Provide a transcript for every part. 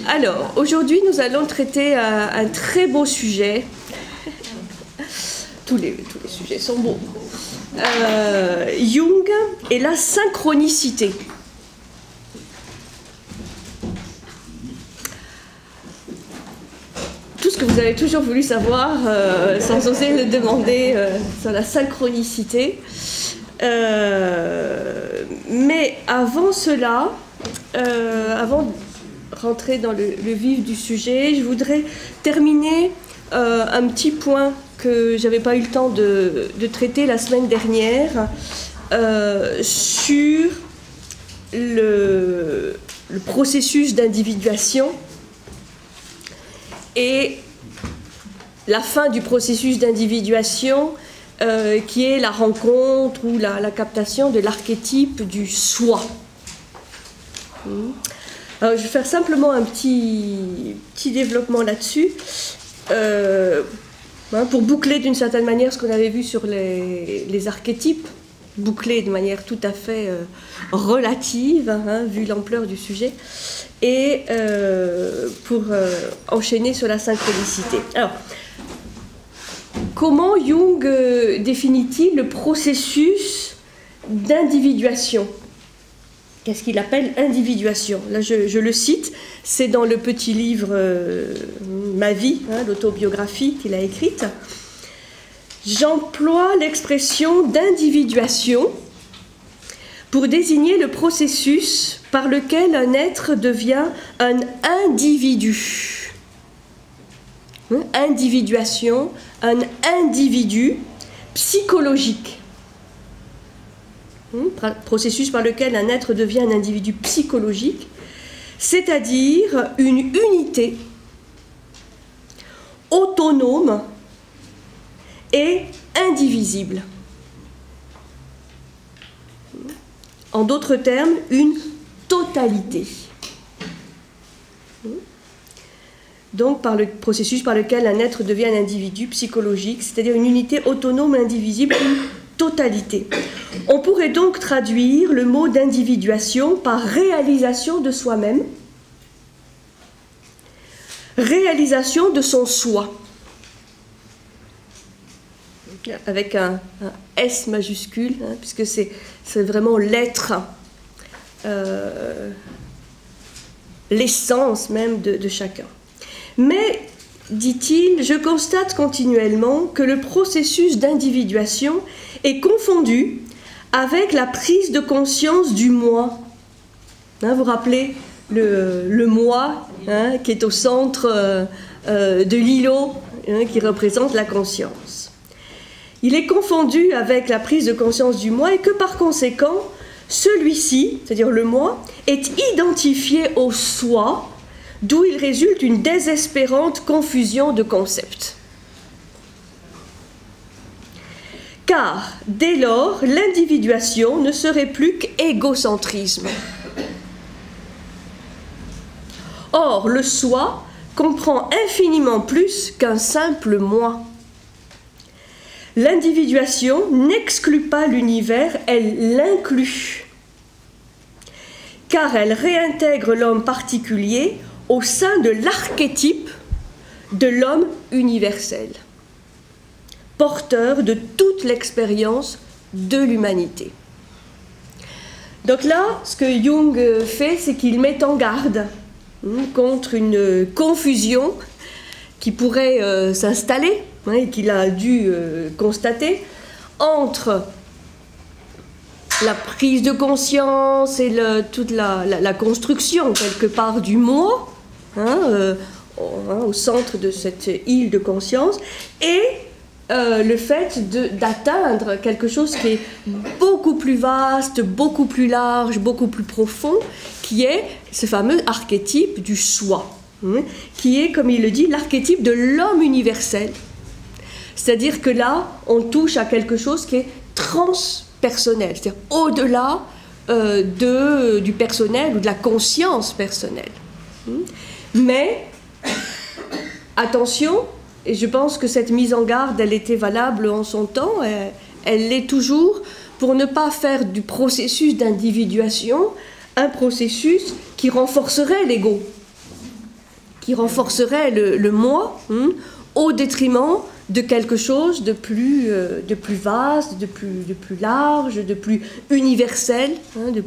Alors, aujourd'hui, nous allons traiter un très beau sujet. Tous les sujets sont beaux. Jung et la synchronicité. Tout ce que vous avez toujours voulu savoir, sans oser le demander, sur la synchronicité. Mais avant cela, avant de rentrer dans le vif du sujet, je voudrais terminer un petit point que j'avais pas eu le temps de traiter la semaine dernière sur le processus d'individuation et la fin du processus d'individuation qui est la rencontre ou la captation de l'archétype du soi. Alors, je vais faire simplement un petit développement là-dessus pour boucler d'une certaine manière ce qu'on avait vu sur les archétypes, boucler de manière tout à fait relative, vu l'ampleur du sujet, et pour enchaîner sur la synchronicité. Alors, comment Jung définit-il le processus d'individuation ? Qu'est-ce qu'il appelle individuation? Là, je le cite, c'est dans le petit livre Ma vie, l'autobiographie qu'il a écrite. J'emploie l'expression d'individuation pour désigner le processus par lequel un être devient un individu. Individuation, un individu psychologique. Processus par lequel un être devient un individu psychologique, c'est-à-dire une unité autonome et indivisible. En d'autres termes, une totalité. Donc, par le processus par lequel un être devient un individu psychologique, c'est-à-dire une unité autonome et indivisible, une totalité. On pourrait donc traduire le mot d'individuation par réalisation de soi-même, réalisation de son soi, avec un S majuscule, puisque c'est vraiment l'être, l'essence même de chacun. Mais, dit-il, je constate continuellement que le processus d'individuation est confondu avec la prise de conscience du moi. Vous vous rappelez le moi qui est au centre de l'îlot, qui représente la conscience. Il est confondu avec la prise de conscience du moi et que par conséquent, celui-ci, c'est-à-dire le moi, est identifié au soi, d'où il résulte une désespérante confusion de concepts. Car, dès lors, l'individuation ne serait plus qu'égocentrisme. Or, le soi comprend infiniment plus qu'un simple moi. L'individuation n'exclut pas l'univers, elle l'inclut. Car elle réintègre l'homme particulier au sein de l'archétype de l'homme universel, porteur de toute l'expérience de l'humanité. Donc là, ce que Jung fait, c'est qu'il met en garde contre une confusion qui pourrait s'installer, et qu'il a dû constater, entre la prise de conscience et toute la construction, quelque part, du moi, au centre de cette île de conscience, et le fait d'atteindre quelque chose qui est beaucoup plus vaste, beaucoup plus large, beaucoup plus profond, qui est ce fameux archétype du soi, qui est, comme il le dit, l'archétype de l'homme universel. C'est-à-dire que là, on touche à quelque chose qui est transpersonnel, c'est-à-dire au-delà du personnel ou de la conscience personnelle. Mais, attention, et je pense que cette mise en garde, elle était valable en son temps, elle l'est toujours, pour ne pas faire du processus d'individuation un processus qui renforcerait l'ego. qui renforcerait le moi, au détriment de quelque chose de plus vaste, de plus large, de plus universel, de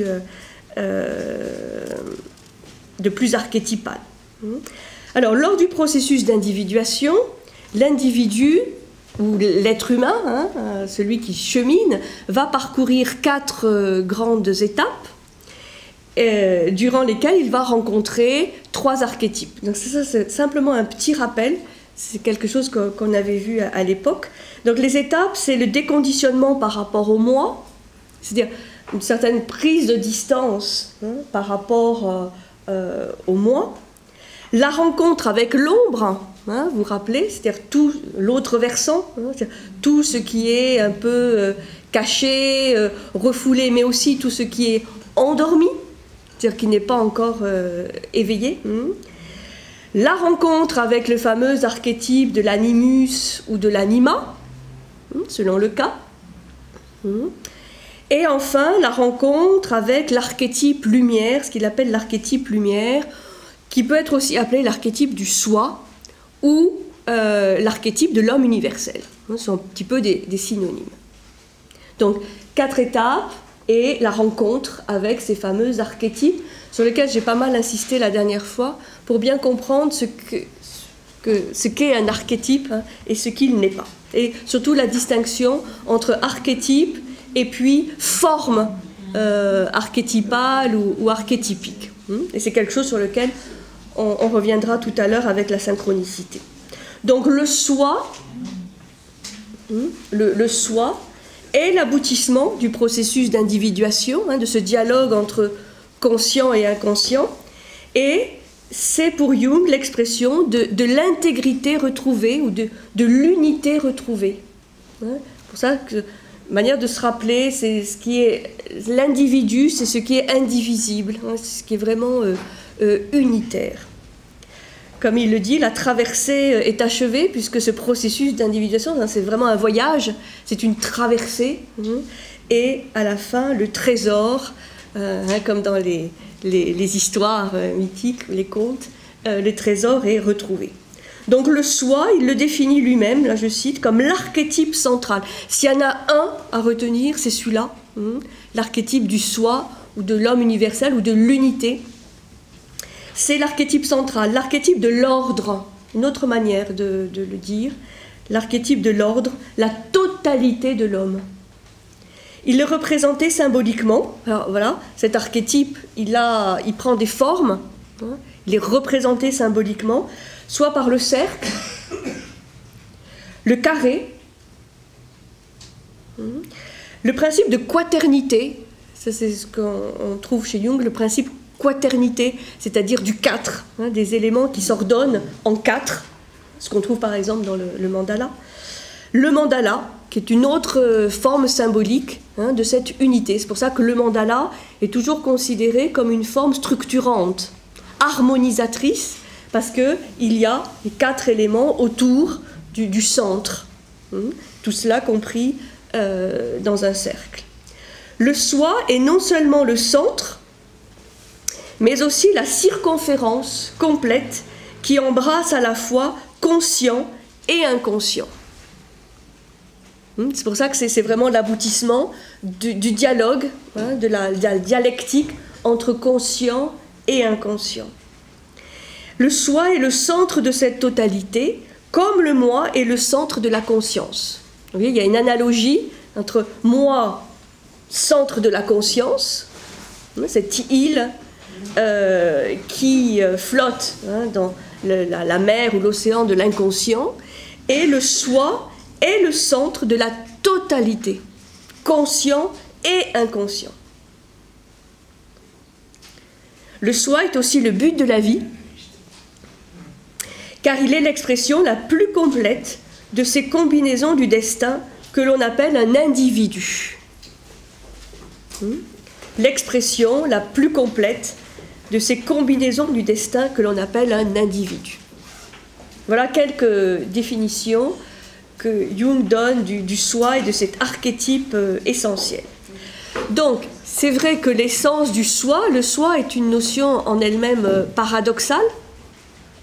plus archétypal. Alors, lors du processus d'individuation, l'individu, ou l'être humain, celui qui chemine, va parcourir 4 grandes étapes durant lesquelles il va rencontrer 3 archétypes. Donc ça, c'est simplement un petit rappel, c'est quelque chose qu'on avait vu à l'époque. Donc les étapes, c'est le déconditionnement par rapport au moi, c'est-à-dire une certaine prise de distance par rapport au moi, la rencontre avec l'ombre, vous vous rappelez, c'est-à-dire tout l'autre versant, tout ce qui est un peu caché, refoulé, mais aussi tout ce qui est endormi, c'est-à-dire qui n'est pas encore éveillé. La rencontre avec le fameux archétype de l'animus ou de l'anima, selon le cas. Et enfin, la rencontre avec l'archétype lumière, ce qu'il appelle l'archétype lumière, qui peut être aussi appelé l'archétype du soi ou l'archétype de l'homme universel. Ce sont un petit peu des synonymes. Donc, 4 étapes et la rencontre avec ces fameux archétypes sur lesquels j'ai pas mal insisté la dernière fois pour bien comprendre ce qu'est un archétype et ce qu'il n'est pas. Et surtout la distinction entre archétype et puis forme archétypale ou archétypique. Et c'est quelque chose sur lequel on reviendra tout à l'heure avec la synchronicité. Donc le soi, le soi est l'aboutissement du processus d'individuation, de ce dialogue entre conscient et inconscient, et c'est pour Jung l'expression de l'intégrité retrouvée ou de l'unité retrouvée. Pour ça que manière de se rappeler, c'est ce qui est l'individu, c'est ce qui est indivisible, c'est ce qui est vraiment unitaire. Comme il le dit, la traversée est achevée, puisque ce processus d'individuation, c'est vraiment un voyage, c'est une traversée, et à la fin, le trésor, comme dans les histoires mythiques, les contes, le trésor est retrouvé. Donc le soi, il le définit lui-même, là je cite, comme l'archétype central. S'il y en a un à retenir, c'est celui-là, l'archétype du soi, ou de l'homme universel, ou de l'unité. C'est l'archétype central, l'archétype de l'ordre, une autre manière de le dire, l'archétype de l'ordre, la totalité de l'homme. Il le représentait symboliquement. Alors voilà, cet archétype, il prend des formes, il est représenté symboliquement, soit par le cercle, le carré, le principe de quaternité, ça c'est ce qu'on trouve chez Jung, le principe quaternité, c'est-à-dire du 4, des éléments qui s'ordonnent en 4, ce qu'on trouve par exemple dans le mandala. Le mandala, qui est une autre forme symbolique de cette unité. C'est pour ça que le mandala est toujours considéré comme une forme structurante, harmonisatrice, parce qu'il y a les 4 éléments autour du centre. Tout cela compris dans un cercle. Le soi est non seulement le centre, mais aussi la circonférence complète qui embrasse à la fois conscient et inconscient. C'est pour ça que c'est vraiment l'aboutissement du dialogue, de la dialectique entre conscient et inconscient. Le soi est le centre de cette totalité, comme le moi est le centre de la conscience. Vous voyez, il y a une analogie entre moi, centre de la conscience, cette île qui flotte dans la mer ou l'océan de l'inconscient, et le soi est le centre de la totalité, conscient et inconscient. Le soi est aussi le but de la vie, car il est l'expression la plus complète de ces combinaisons du destin que l'on appelle un individu. L'expression la plus complète de ces combinaisons du destin que l'on appelle un individu. Voilà quelques définitions que Jung donne du soi et de cet archétype essentiel. Donc, c'est vrai que l'essence du soi, le soi est une notion en elle-même paradoxale,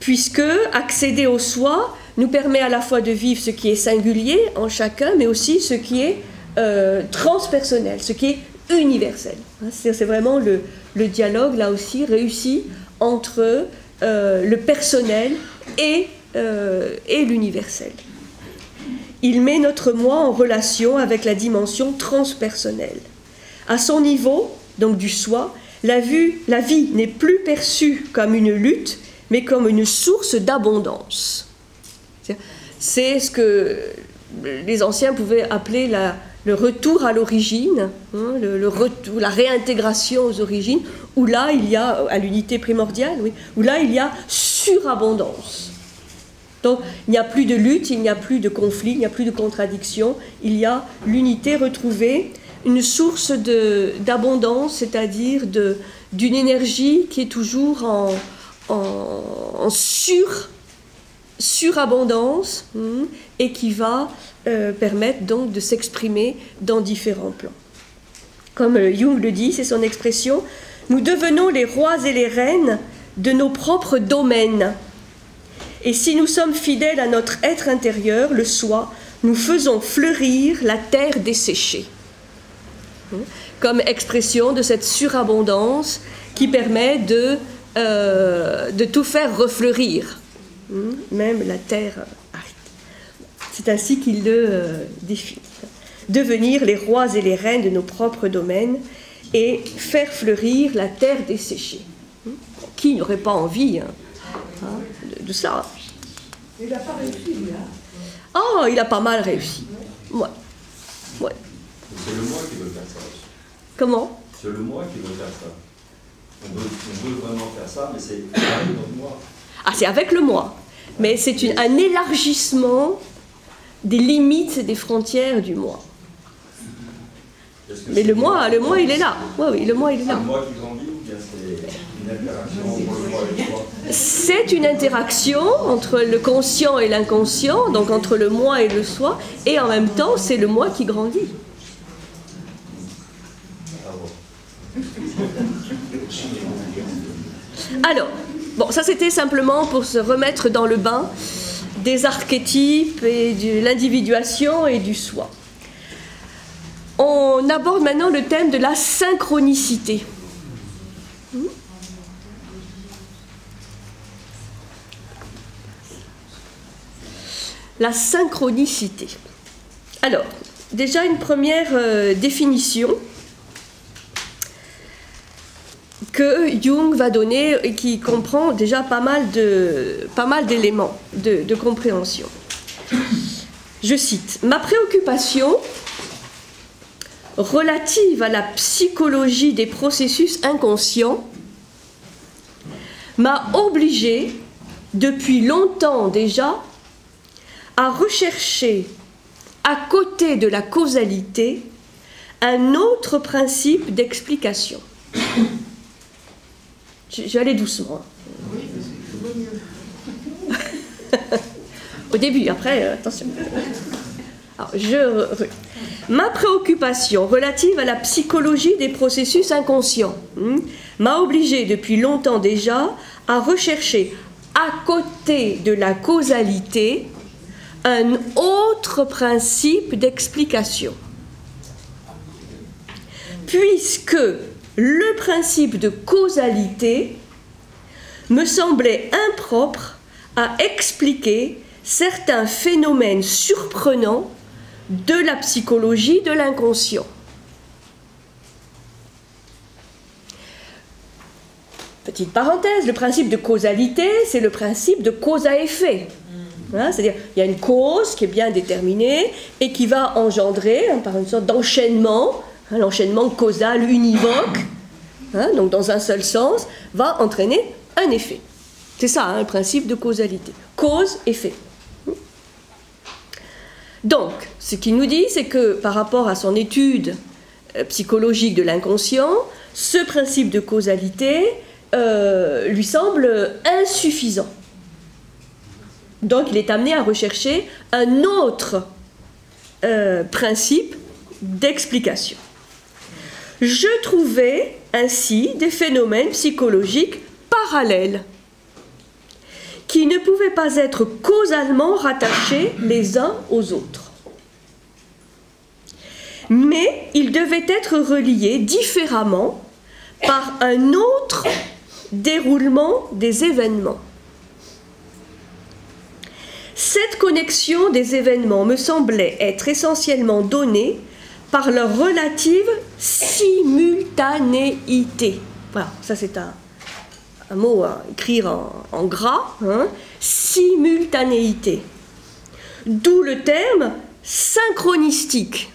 puisque accéder au soi nous permet à la fois de vivre ce qui est singulier en chacun, mais aussi ce qui est transpersonnel, ce qui est universel. C'est vraiment le dialogue, là aussi, réussi entre le personnel et l'universel. Il met notre moi en relation avec la dimension transpersonnelle. À son niveau, donc du soi, la vie n'est plus perçue comme une lutte, mais comme une source d'abondance. C'est ce que les anciens pouvaient appeler le retour à l'origine, hein, la réintégration aux origines, où là il y a, à l'unité primordiale, oui, où là il y a surabondance. Donc il n'y a plus de lutte, il n'y a plus de conflit, il n'y a plus de contradiction, il y a l'unité retrouvée, une source d'abondance, c'est-à-dire d'une énergie qui est toujours en surabondance et qui va permettre donc de s'exprimer dans différents plans. Comme Jung le dit, c'est son expression, nous devenons les rois et les reines de nos propres domaines. Et si nous sommes fidèles à notre être intérieur, le soi, nous faisons fleurir la terre desséchée. Comme expression de cette surabondance qui permet de tout faire refleurir, même la terre aride. C'est ainsi qu'il le définit. Devenir les rois et les reines de nos propres domaines et faire fleurir la terre desséchée. Qui n'aurait pas envie de ça? Il n'a pas réussi, lui. Oh, il a pas mal réussi. Ouais. Ouais. C'est le moi qui veut faire ça. Comment? C'est le moi qui veut faire ça. On veut vraiment faire ça, mais c'est avec notre moi. Ah, c'est avec le moi. Mais c'est un élargissement des limites et des frontières du moi. Mais le moi, il est là. Oui, le moi, il est là. C'est le moi qui grandit ou bien c'est une interaction entre le moi et le soi? C'est une interaction entre le conscient et l'inconscient, donc entre le moi et le soi, et en même temps, c'est le moi qui grandit. Alors, bon, ça c'était simplement pour se remettre dans le bain des archétypes et de l'individuation et du soi. On aborde maintenant le thème de la synchronicité. La synchronicité. Alors, déjà une première définition que Jung va donner et qui comprend déjà pas mal d'éléments de compréhension. Je cite, « Ma préoccupation relative à la psychologie des processus inconscients m'a obligée, depuis longtemps déjà, à rechercher, à côté de la causalité, un autre principe d'explication. » Je vais aller doucement. Au début, après, attention. Alors, ma préoccupation relative à la psychologie des processus inconscients m'a obligée depuis longtemps déjà à rechercher, à côté de la causalité, un autre principe d'explication. Puisque le principe de causalité me semblait impropre à expliquer certains phénomènes surprenants de la psychologie de l'inconscient. Petite parenthèse, le principe de causalité, c'est le principe de cause à effet. C'est-à-dire, il y a une cause qui est bien déterminée et qui va engendrer, par une sorte d'enchaînement, l'enchaînement causal univoque, donc dans un seul sens, va entraîner un effet. C'est ça, le principe de causalité. Cause-effet. Donc, ce qu'il nous dit, c'est que par rapport à son étude psychologique de l'inconscient, ce principe de causalité lui semble insuffisant. Donc, il est amené à rechercher un autre principe d'explication. Je trouvais ainsi des phénomènes psychologiques parallèles qui ne pouvaient pas être causalement rattachés les uns aux autres. Mais ils devaient être reliés différemment par un autre déroulement des événements. Cette connexion des événements me semblait être essentiellement donnée par leur relative simultanéité. Voilà, ça c'est un mot à écrire en gras, hein, simultanéité. D'où le terme synchronistique.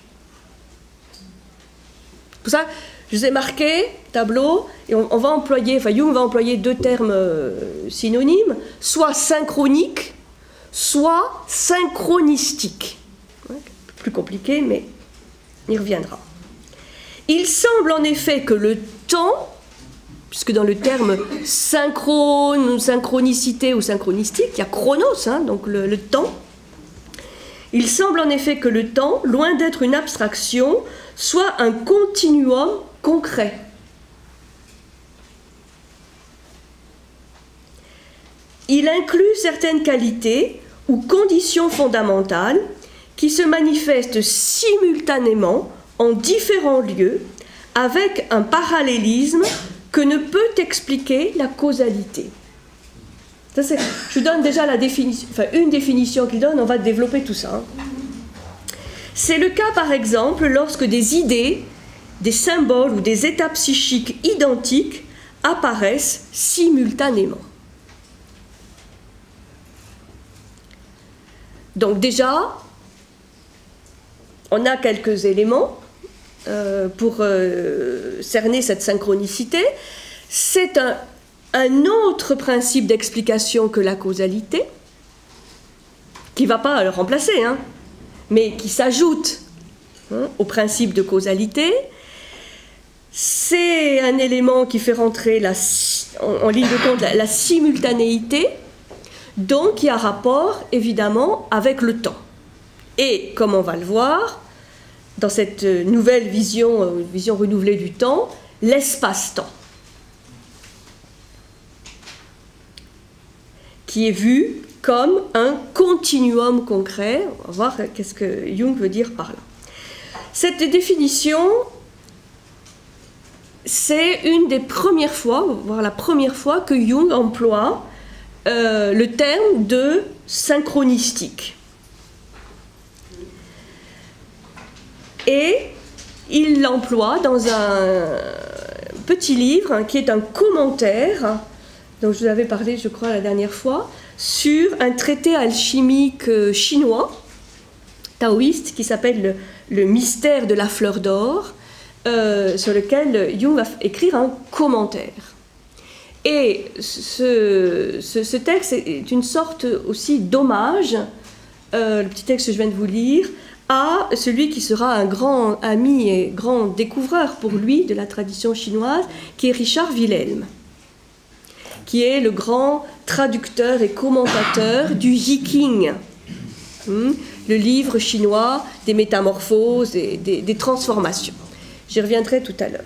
Pour ça, je vous ai marqué, tableau, et on va employer, enfin Jung va employer deux termes synonymes, soit synchronique, soit synchronistique. Plus compliqué, mais on y reviendra. Il semble en effet que le temps, puisque dans le terme synchrone, synchronicité ou synchronistique, il y a chronos, hein, donc le temps. Il semble en effet que le temps, loin d'être une abstraction, soit un continuum concret. Il inclut certaines qualités ou conditions fondamentales qui se manifestent simultanément en différents lieux avec un parallélisme que ne peut expliquer la causalité. Ça, je vous donne déjà la définition, enfin, une définition qu'il donne, on va développer tout ça. C'est le cas par exemple lorsque des idées, des symboles ou des états psychiques identiques apparaissent simultanément. Donc déjà, on a quelques éléments pour cerner cette synchronicité. C'est un autre principe d'explication que la causalité, qui ne va pas le remplacer, hein, mais qui s'ajoute au principe de causalité. C'est un élément qui fait rentrer en ligne de compte la simultanéité, donc qui a rapport évidemment avec le temps. Et comme on va le voir, dans cette nouvelle vision renouvelée du temps, l'espace-temps, qui est vu comme un continuum concret. On va voir qu'est-ce que Jung veut dire par là. Cette définition, c'est une des premières fois, voire la première fois que Jung emploie le terme de synchronistique. Et il l'emploie dans un petit livre qui est un commentaire, dont je vous avais parlé, je crois, la dernière fois, sur un traité alchimique chinois, taoïste, qui s'appelle le mystère de la fleur d'or, sur lequel Jung va écrire un commentaire. Et ce texte est une sorte aussi d'hommage, le petit texte que je viens de vous lire, à celui qui sera un grand ami et grand découvreur pour lui de la tradition chinoise, qui est Richard Wilhelm, qui est le grand traducteur et commentateur du Yiking, le livre chinois des métamorphoses et des transformations. J'y reviendrai tout à l'heure.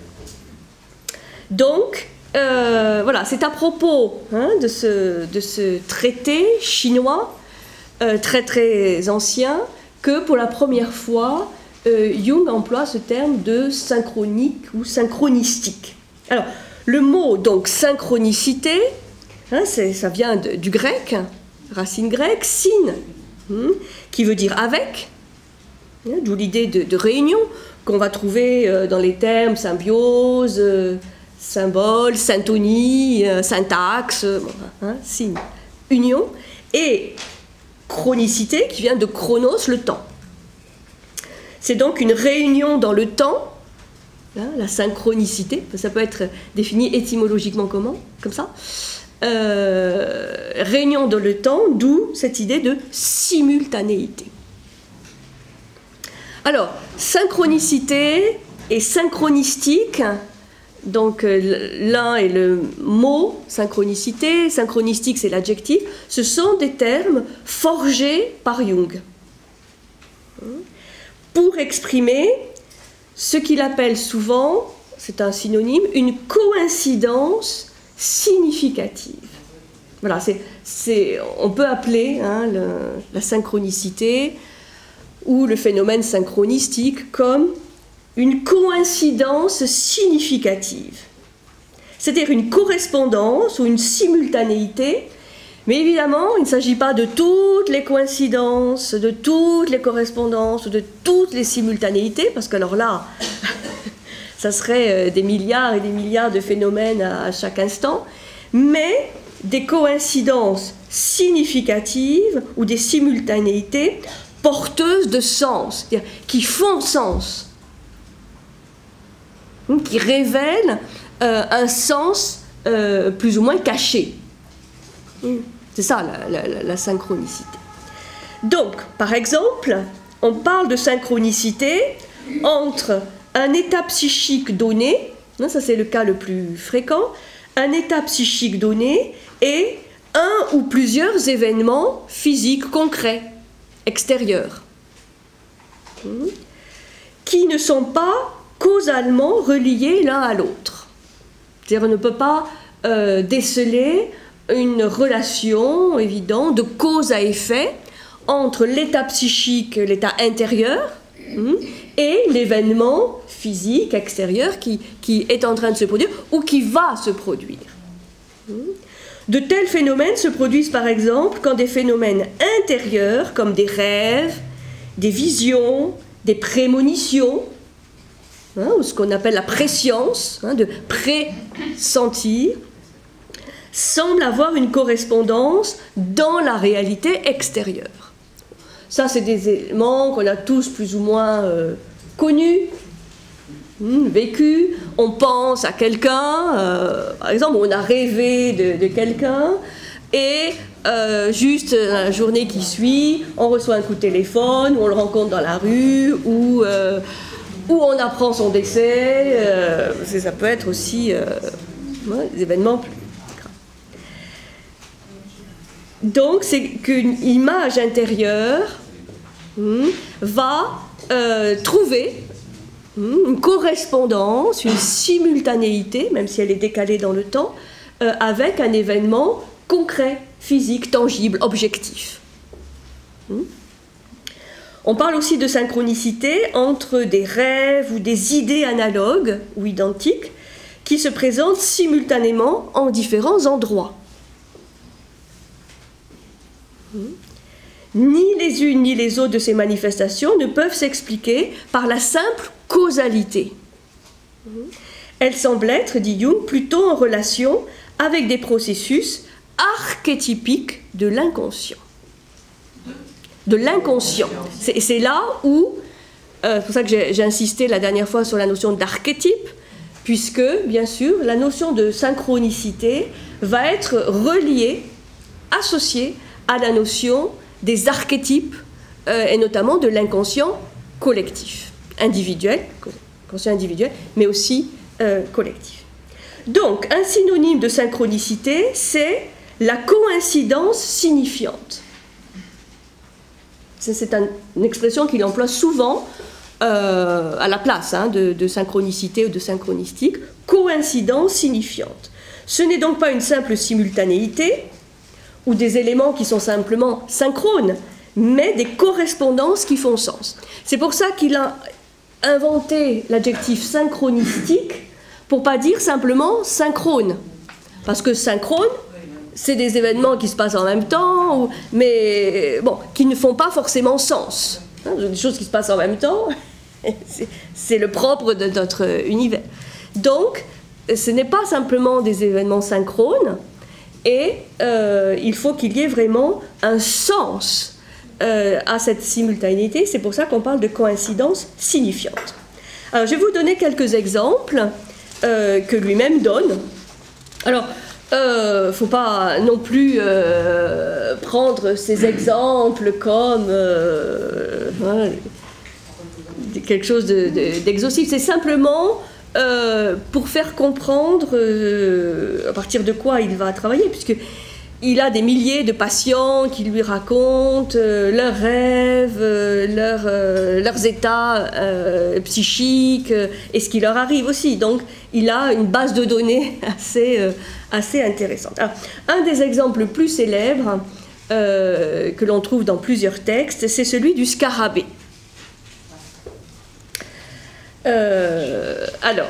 Donc, voilà, c'est à propos de ce traité chinois très très ancien que pour la première fois, Jung emploie ce terme de synchronique ou synchronistique. Alors, le mot donc synchronicité, ça vient du grec, racine grecque, syn, qui veut dire avec, d'où l'idée de réunion qu'on va trouver dans les termes symbiose, symbole, syntonie, syntaxe, syn, union, et chronicité qui vient de chronos, le temps. C'est donc une réunion dans le temps, la synchronicité, ça peut être défini étymologiquement comme ça, réunion dans le temps, d'où cette idée de simultanéité. Alors, synchronicité et synchronistique, donc l'un est le mot synchronicité, synchronistique c'est l'adjectif, ce sont des termes forgés par Jung pour exprimer ce qu'il appelle souvent, c'est un synonyme, une coïncidence significative. Voilà, on peut appeler la synchronicité ou le phénomène synchronistique comme une coïncidence significative. C'est-à-dire une correspondance ou une simultanéité, mais évidemment, il ne s'agit pas de toutes les coïncidences, de toutes les correspondances, ou de toutes les simultanéités, parce que alors là, ça serait des milliards et des milliards de phénomènes à chaque instant, mais des coïncidences significatives ou des simultanéités porteuses de sens, c'est-à-dire qui font sens, qui révèlent un sens plus ou moins caché. C'est ça la synchronicité. Donc, par exemple, on parle de synchronicité entre un état psychique donné, ça c'est le cas le plus fréquent, un état psychique donné et un ou plusieurs événements physiques concrets, extérieurs, qui ne sont pas causalement reliés l'un à l'autre. C'est-à-dire on ne peut pas déceler une relation évidente de cause à effet entre l'état psychique, l'état intérieur, et l'événement physique extérieur qui est en train de se produire ou qui va se produire. De tels phénomènes se produisent par exemple quand des phénomènes intérieurs comme des rêves, des visions, des prémonitions, ou ce qu'on appelle la préscience, de pressentir, semblent avoir une correspondance dans la réalité extérieure. Ça, c'est des éléments qu'on a tous plus ou moins connus, vécus. On pense à quelqu'un, par exemple, on a rêvé de quelqu'un, et juste la journée qui suit, on reçoit un coup de téléphone, ou on le rencontre dans la rue, ou on apprend son décès. Ça peut être aussi des événements plus graves. Donc, c'est qu'une image intérieure va trouver une correspondance, une simultanéité, même si elle est décalée dans le temps, avec un événement concret, physique, tangible, objectif. On parle aussi de synchronicité entre des rêves ou des idées analogues ou identiques qui se présentent simultanément en différents endroits. Ni les unes ni les autres de ces manifestations ne peuvent s'expliquer par la simple causalité. Elles semblent être, dit Jung, plutôt en relation avec des processus archétypiques de l'inconscient. De l'inconscient. C'est là où, c'est pour ça que j'ai insisté la dernière fois sur la notion d'archétype, puisque, bien sûr, la notion de synchronicité va être reliée, associée à la notion des archétypes, et notamment de l'inconscient collectif, individuel, conscient individuel, mais aussi collectif. Donc, un synonyme de synchronicité, c'est la coïncidence signifiante. C'est une expression qu'il emploie souvent à la place de synchronicité ou de synchronistique, coïncidence signifiante. Ce n'est donc pas une simple simultanéité ou des éléments qui sont simplement synchrones, mais des correspondances qui font sens. C'est pour ça qu'il a inventé l'adjectif synchronistique pour ne pas dire simplement synchrone. Parce que synchrone, c'est des événements qui se passent en même temps, mais bon, qui ne font pas forcément sens. Des choses qui se passent en même temps, c'est le propre de notre univers. Donc, ce n'est pas simplement des événements synchrones, et il faut qu'il y ait vraiment un sens à cette simultanéité. C'est pour ça qu'on parle de coïncidence signifiante. Alors, je vais vous donner quelques exemples que lui-même donne. Alors, il ne faut pas non plus prendre ces exemples comme quelque chose d'exhaustif. C'est simplement pour faire comprendre à partir de quoi il va travailler, puisque il a des milliers de patients qui lui racontent leurs rêves, leurs états psychiques et ce qui leur arrive aussi. Donc, il a une base de données assez intéressante. Alors, un des exemples plus célèbres que l'on trouve dans plusieurs textes, c'est celui du scarabée. Alors,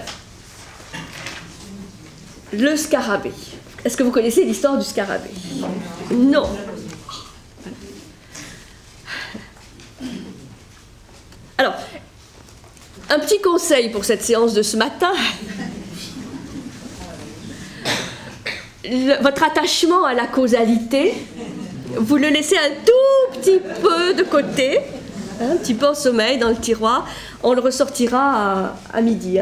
le scarabée. Est-ce que vous connaissez l'histoire du scarabée? Non. Alors, un petit conseil pour cette séance de ce matin. Votre attachement à la causalité, vous le laissez un tout petit peu de côté, un petit peu en sommeil dans le tiroir. On le ressortira à midi.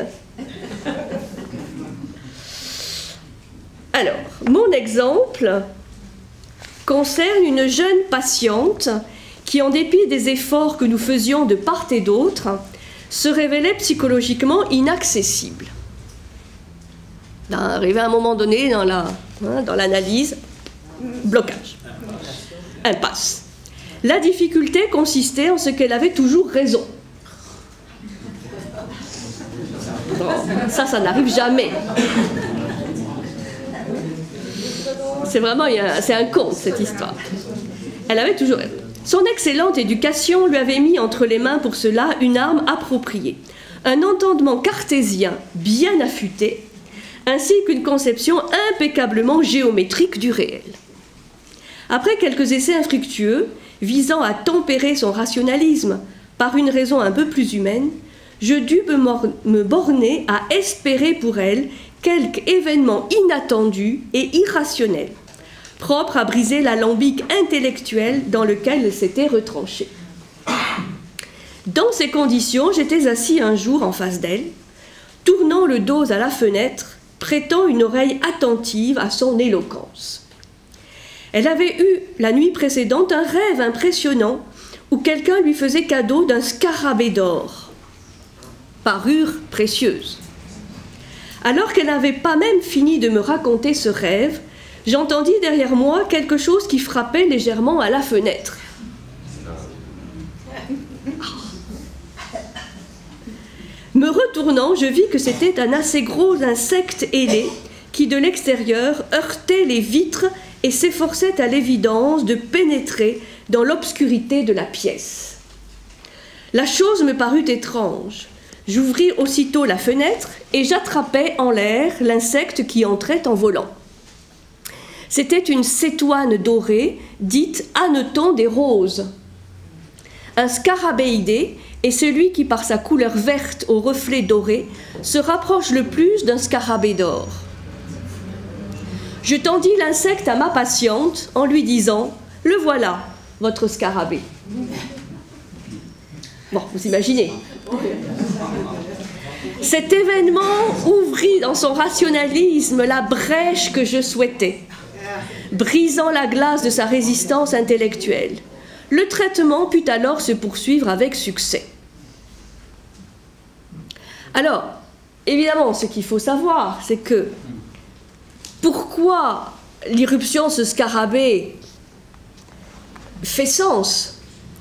Alors, mon exemple concerne une jeune patiente qui, en dépit des efforts que nous faisions de part et d'autre, se révélait psychologiquement inaccessible. Arrivé à un moment donné dans l'analyse, blocage, impasse. La difficulté consistait en ce qu'elle avait toujours raison. Bon, ça n'arrive jamais. C'est vraiment, c'est un conte, cette histoire. Elle avait toujours raison. Son excellente éducation lui avait mis entre les mains pour cela une arme appropriée, un entendement cartésien bien affûté, ainsi qu'une conception impeccablement géométrique du réel. Après quelques essais infructueux, visant à tempérer son rationalisme par une raison un peu plus humaine, je dus me borner à espérer pour elle quelque événement inattendu et irrationnel, propre à briser l'alambic intellectuel dans lequel elle s'était retranchée. Dans ces conditions, j'étais assis un jour en face d'elle, tournant le dos à la fenêtre, prêtant une oreille attentive à son éloquence. Elle avait eu, la nuit précédente, un rêve impressionnant où quelqu'un lui faisait cadeau d'un scarabée d'or, parure précieuse. Alors qu'elle n'avait pas même fini de me raconter ce rêve, j'entendis derrière moi quelque chose qui frappait légèrement à la fenêtre. Me retournant, je vis que c'était un assez gros insecte ailé qui, de l'extérieur, heurtait les vitres et s'efforçait à l'évidence de pénétrer dans l'obscurité de la pièce. La chose me parut étrange. J'ouvris aussitôt la fenêtre et j'attrapai en l'air l'insecte qui entrait en volant. C'était une cétoine dorée, dite hanneton des roses. Un scarabéidé est celui qui, par sa couleur verte aux reflets dorés, se rapproche le plus d'un scarabée d'or. Je tendis l'insecte à ma patiente en lui disant « Le voilà, votre scarabée. » Bon, vous imaginez. Cet événement ouvrit dans son rationalisme la brèche que je souhaitais, brisant la glace de sa résistance intellectuelle. Le traitement put alors se poursuivre avec succès. Alors, évidemment, ce qu'il faut savoir, c'est que pourquoi l'irruption de ce scarabée fait sens?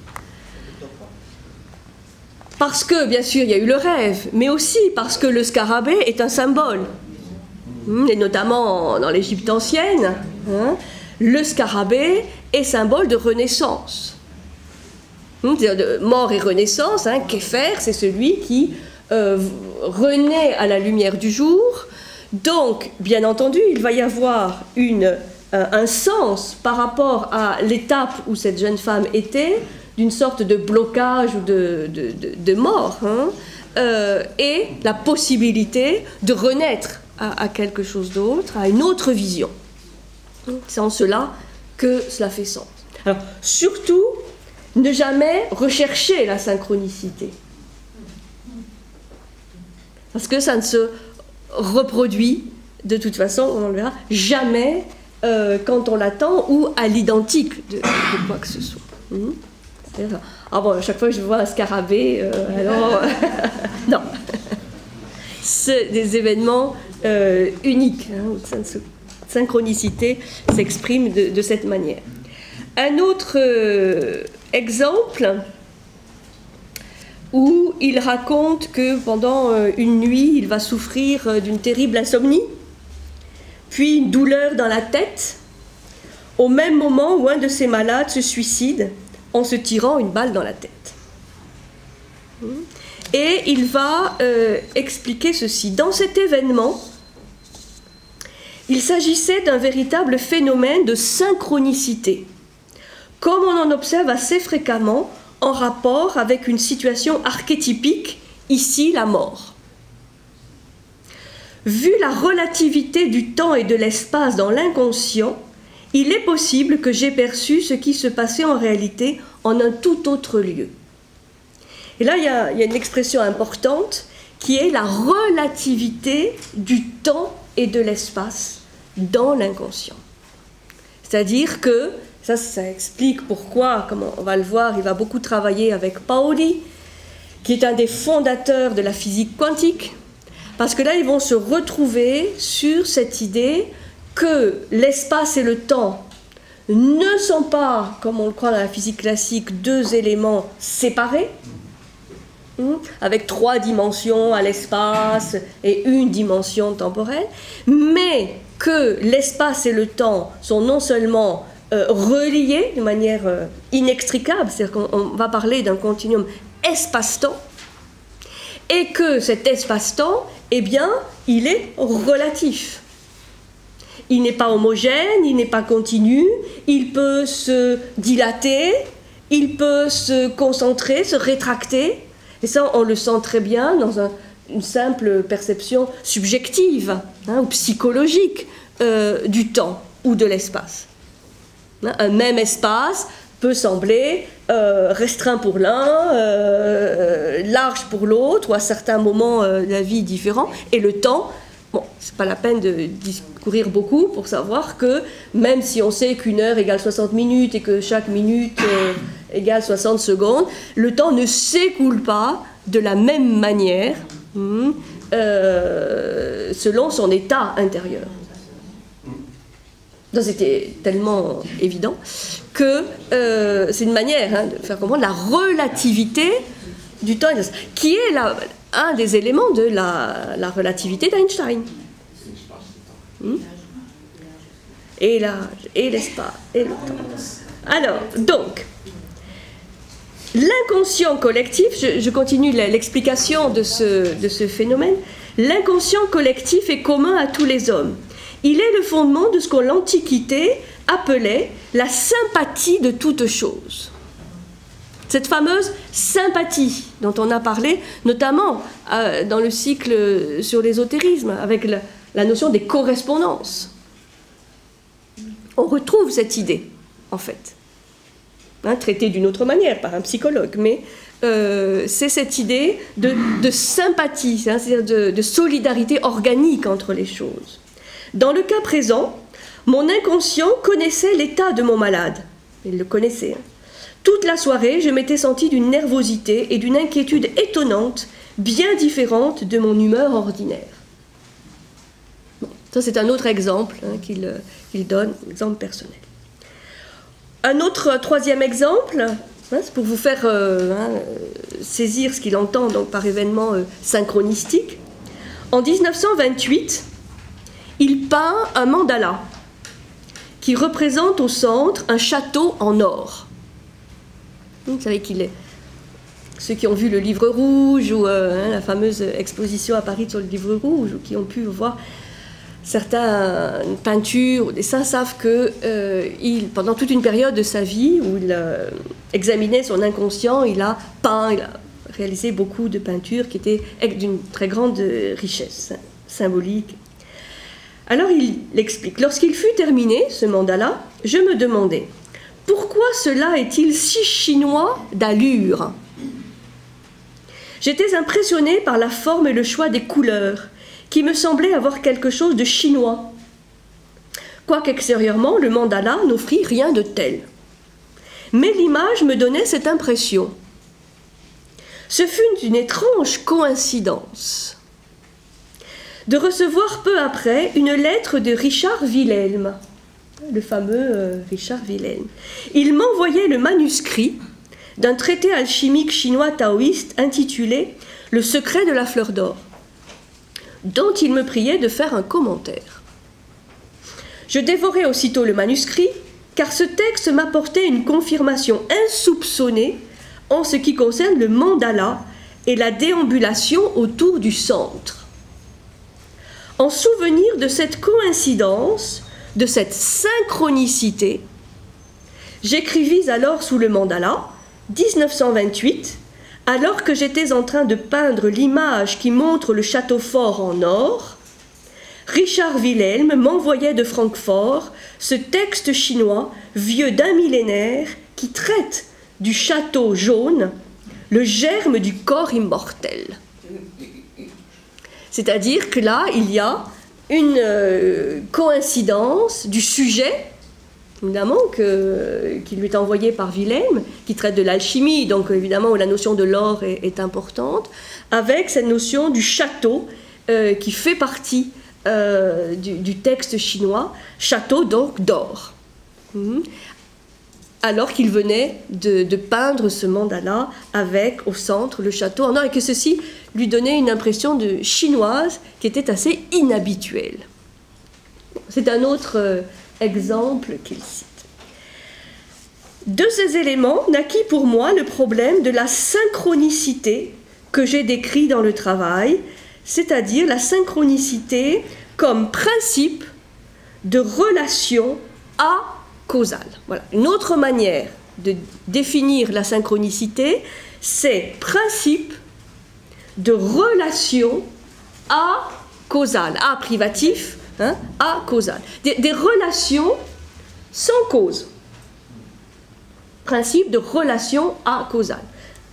Parce que, bien sûr, il y a eu le rêve, mais aussi parce que le scarabée est un symbole. Et notamment dans l'Égypte ancienne, le scarabée est symbole de renaissance. C'est-à-dire de mort et renaissance, Képher, c'est celui qui renaît à la lumière du jour. Donc, bien entendu, il va y avoir un sens par rapport à l'étape où cette jeune femme était, d'une sorte de blocage ou de mort, et la possibilité de renaître à quelque chose d'autre, à une autre vision. C'est en cela que cela fait sens. Alors, surtout, ne jamais rechercher la synchronicité. Parce que ça ne se reproduit, de toute façon, on le verra, jamais quand on l'attend ou à l'identique de quoi que ce soit. Ah bon, à chaque fois que je vois un scarabée, alors... non. C'est des événements uniques, où ça ne se synchronicité s'exprime de cette manière. Un autre exemple où il raconte que pendant une nuit, il va souffrir d'une terrible insomnie, puis une douleur dans la tête, au même moment où un de ses malades se suicide en se tirant une balle dans la tête. Et il va expliquer ceci. Dans cet événement, il s'agissait d'un véritable phénomène de synchronicité, comme on en observe assez fréquemment en rapport avec une situation archétypique, ici la mort. Vu la relativité du temps et de l'espace dans l'inconscient, il est possible que j'aie perçu ce qui se passait en réalité en un tout autre lieu. Et là, il y a une expression importante qui est la relativité du temps et de l'espace dans l'inconscient. C'est-à-dire que, ça explique pourquoi, comme on va le voir, il va beaucoup travailler avec Pauli, qui est un des fondateurs de la physique quantique, parce que là, ils vont se retrouver sur cette idée que l'espace et le temps ne sont pas, comme on le croit dans la physique classique, deux éléments séparés, avec 3 dimensions à l'espace et une dimension temporelle, mais que l'espace et le temps sont non seulement reliés de manière inextricable, c'est-à-dire qu'on va parler d'un continuum espace-temps, et que cet espace-temps, eh bien, il est relatif. Il n'est pas homogène, il n'est pas continu, il peut se dilater, il peut se concentrer, se rétracter. Et ça, on le sent très bien dans une simple perception subjective ou psychologique du temps ou de l'espace. Un même espace peut sembler restreint pour l'un, large pour l'autre, ou à certains moments de la vie différents, et le temps. Bon, c'est pas la peine de discourir beaucoup pour savoir que même si on sait qu'une heure égale 60 minutes et que chaque minute égale 60 secondes, le temps ne s'écoule pas de la même manière selon son état intérieur. Donc c'était tellement évident que c'est une manière de faire comprendre la relativité du temps, qui est un des éléments de la relativité d'Einstein. Et l'âge, et l'espace, et le temps. Alors, donc, l'inconscient collectif, je continue l'explication de ce phénomène, l'inconscient collectif est commun à tous les hommes. Il est le fondement de ce qu'en l'Antiquité appelait la sympathie de toute chose. Cette fameuse sympathie dont on a parlé, notamment dans le cycle sur l'ésotérisme, avec la notion des correspondances. On retrouve cette idée, en fait, traitée d'une autre manière par un psychologue, mais c'est cette idée de sympathie, c'est-à-dire de solidarité organique entre les choses. Dans le cas présent, mon inconscient connaissait l'état de mon malade. Il le connaissait. Toute la soirée, je m'étais senti d'une nervosité et d'une inquiétude étonnante, bien différente de mon humeur ordinaire. Bon, ça, c'est un autre exemple qu'il donne, un exemple personnel. Un autre troisième exemple, c'est pour vous faire saisir ce qu'il entend donc, par événement synchronistique. En 1928, il peint un mandala qui représente au centre un château en or. Vous savez qu'il est. Ceux qui ont vu le livre rouge ou la fameuse exposition à Paris sur le livre rouge, ou qui ont pu voir certaines peintures ou dessins, savent que pendant toute une période de sa vie où il examinait son inconscient, il a peint, il a réalisé beaucoup de peintures qui étaient d'une très grande richesse symbolique. Alors il l'explique. Lorsqu'il fut terminé, ce mandala, je me demandais pourquoi cela est-il si chinois d'allure ? J'étais impressionnée par la forme et le choix des couleurs, qui me semblaient avoir quelque chose de chinois. Quoiqu'extérieurement, le mandala n'offrit rien de tel. Mais l'image me donnait cette impression. Ce fut une étrange coïncidence. de recevoir peu après une lettre de Richard Wilhelm, le fameux Richard Wilhelm. Il m'envoyait le manuscrit d'un traité alchimique chinois taoïste intitulé « Le secret de la fleur d'or », dont il me priait de faire un commentaire. Je dévorai aussitôt le manuscrit, car ce texte m'apportait une confirmation insoupçonnée en ce qui concerne le mandala et la déambulation autour du centre. En souvenir de cette coïncidence, de cette synchronicité, j'écrivis alors sous le mandala, 1928, alors que j'étais en train de peindre l'image qui montre le château fort en or, Richard Wilhelm m'envoyait de Francfort ce texte chinois vieux d'un millénaire qui traite du château jaune, le germe du corps immortel. C'est-à-dire que là, il y a une coïncidence du sujet, évidemment, qui lui est envoyé par Wilhelm, qui traite de l'alchimie, donc évidemment où la notion de l'or est importante, avec cette notion du château qui fait partie du texte chinois, château donc d'or. Alors qu'il venait de peindre ce mandala avec au centre le château en or, et que ceci lui donnait une impression de chinoise qui était assez inhabituelle. C'est un autre exemple qu'il cite. De ces éléments naquit pour moi le problème de la synchronicité que j'ai décrit dans le travail, c'est-à-dire la synchronicité comme principe de relation acausale. Voilà. Une autre manière de définir la synchronicité, c'est principe de relation acausale, A privatif, hein, acausale. Des relations sans cause. Principe de relation acausale.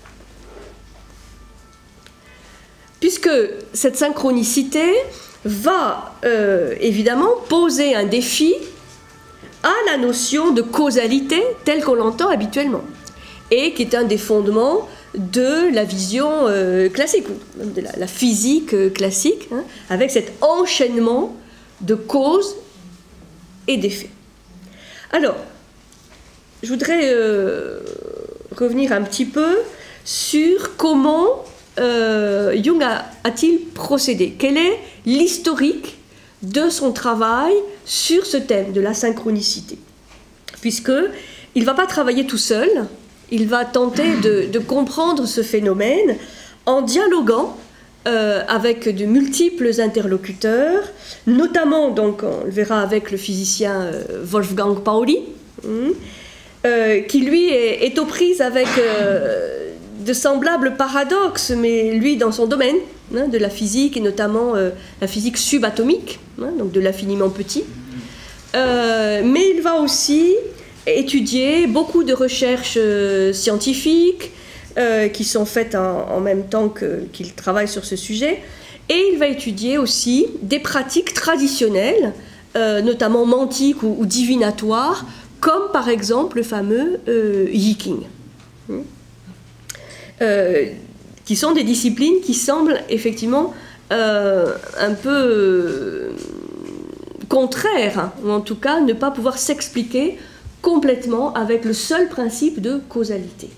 Puisque cette synchronicité va évidemment poser un défi à la notion de causalité telle qu'on l'entend habituellement, et qui est un des fondements de la vision classique, de la physique classique, hein, avec cet enchaînement de causes et d'effets. Alors, je voudrais revenir un petit peu sur comment Jung a-t-il procédé. Quel est l'historique de son travail sur ce thème de la synchronicité? Puisqu'il ne va pas travailler tout seul, il va tenter de comprendre ce phénomène en dialoguant avec de multiples interlocuteurs, notamment, donc, on le verra avec le physicien Wolfgang Pauli, qui lui est aux prises avec de semblables paradoxes, mais lui dans son domaine, hein, de la physique, et notamment la physique subatomique, hein, donc de l'infiniment petit. Mais il va aussi étudier beaucoup de recherches scientifiques qui sont faites en même temps qu'il travaille sur ce sujet, et il va étudier aussi des pratiques traditionnelles, notamment mantiques ou divinatoires, comme par exemple le fameux Yiking, qui sont des disciplines qui semblent effectivement un peu contraires, hein, ou en tout cas ne pas pouvoir s'expliquer complètement avec le seul principe de causalité.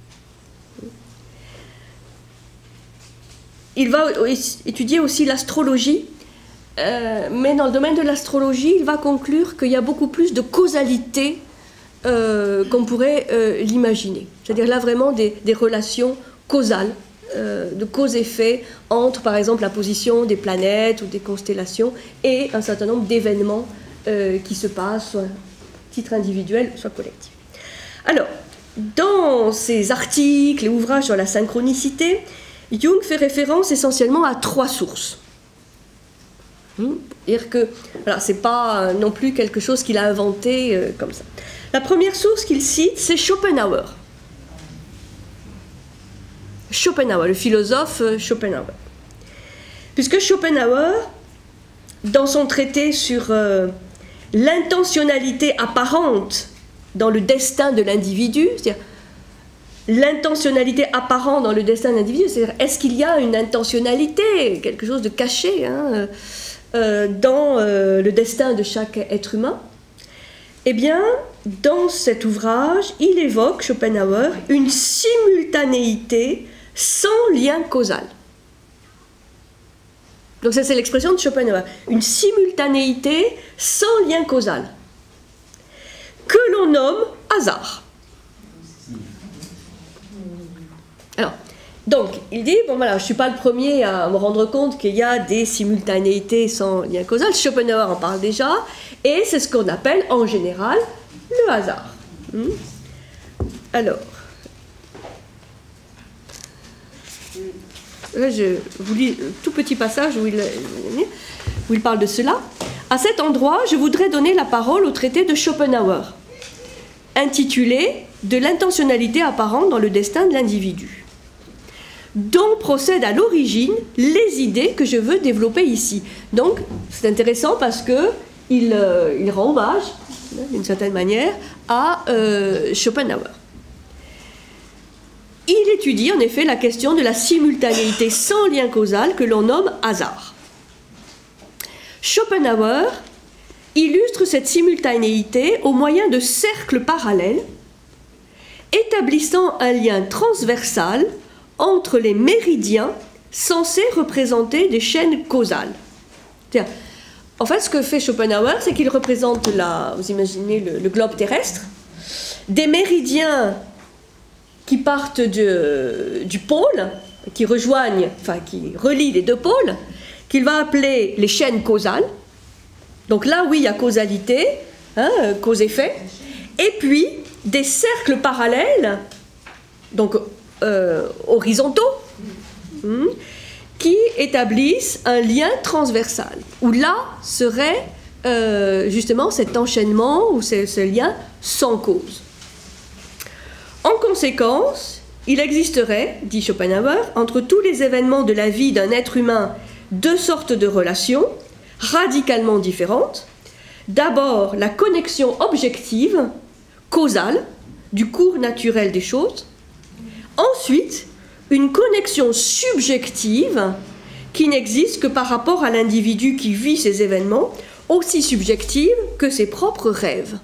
Il va étudier aussi l'astrologie, mais dans le domaine de l'astrologie, il va conclure qu'il y a beaucoup plus de causalité qu'on pourrait l'imaginer. C'est-à-dire là vraiment des relations causales, de cause-effet entre par exemple la position des planètes ou des constellations et un certain nombre d'événements qui se passent, soit à titre individuel, soit collectif. Alors, dans ses articles et ouvrages sur la synchronicité, Jung fait référence essentiellement à 3 sources. C'est-à-dire que voilà, ce n'est pas non plus quelque chose qu'il a inventé comme ça. La première source qu'il cite, c'est Schopenhauer. Schopenhauer, le philosophe Schopenhauer. Puisque Schopenhauer, dans son traité sur l'intentionnalité apparente dans le destin de l'individu, c'est-à-dire l'intentionnalité apparente dans le destin de l'individu, c'est-à-dire est-ce qu'il y a une intentionnalité, quelque chose de caché dans le destin de chaque être humain? Eh bien, dans cet ouvrage, il évoque, Schopenhauer, une simultanéité sans lien causal. Donc ça, c'est l'expression de Schopenhauer. Une simultanéité sans lien causal, que l'on nomme hasard. Alors, donc, il dit, bon voilà, je ne suis pas le premier à me rendre compte qu'il y a des simultanéités sans lien causal. Schopenhauer en parle déjà, et c'est ce qu'on appelle en général le hasard. Alors, là je vous lis un tout petit passage où il parle de cela. À cet endroit, je voudrais donner la parole au traité de Schopenhauer, intitulé « De l'intentionnalité apparente dans le destin de l'individu », dont procèdent à l'origine les idées que je veux développer ici. Donc, c'est intéressant parce qu'il rend hommage, d'une certaine manière, à Schopenhauer. Il étudie en effet la question de la simultanéité sans lien causal que l'on nomme hasard. Schopenhauer illustre cette simultanéité au moyen de cercles parallèles, établissant un lien transversal entre les méridiens censés représenter des chaînes causales. En fait, ce que fait Schopenhauer, c'est qu'il représente, vous imaginez le globe terrestre, des méridiens qui partent du pôle, qui relient les deux pôles, qu'il va appeler les chaînes causales. Donc là, oui, il y a causalité, cause-effet, et puis des cercles parallèles, donc horizontaux, qui établissent un lien transversal, où là serait justement cet enchaînement ou ce lien sans cause. En conséquence, il existerait, dit Schopenhauer, entre tous les événements de la vie d'un être humain deux sortes de relations radicalement différentes. D'abord, la connexion objective, causale, du cours naturel des choses. Ensuite, une connexion subjective qui n'existe que par rapport à l'individu qui vit ces événements, aussi subjective que ses propres rêves.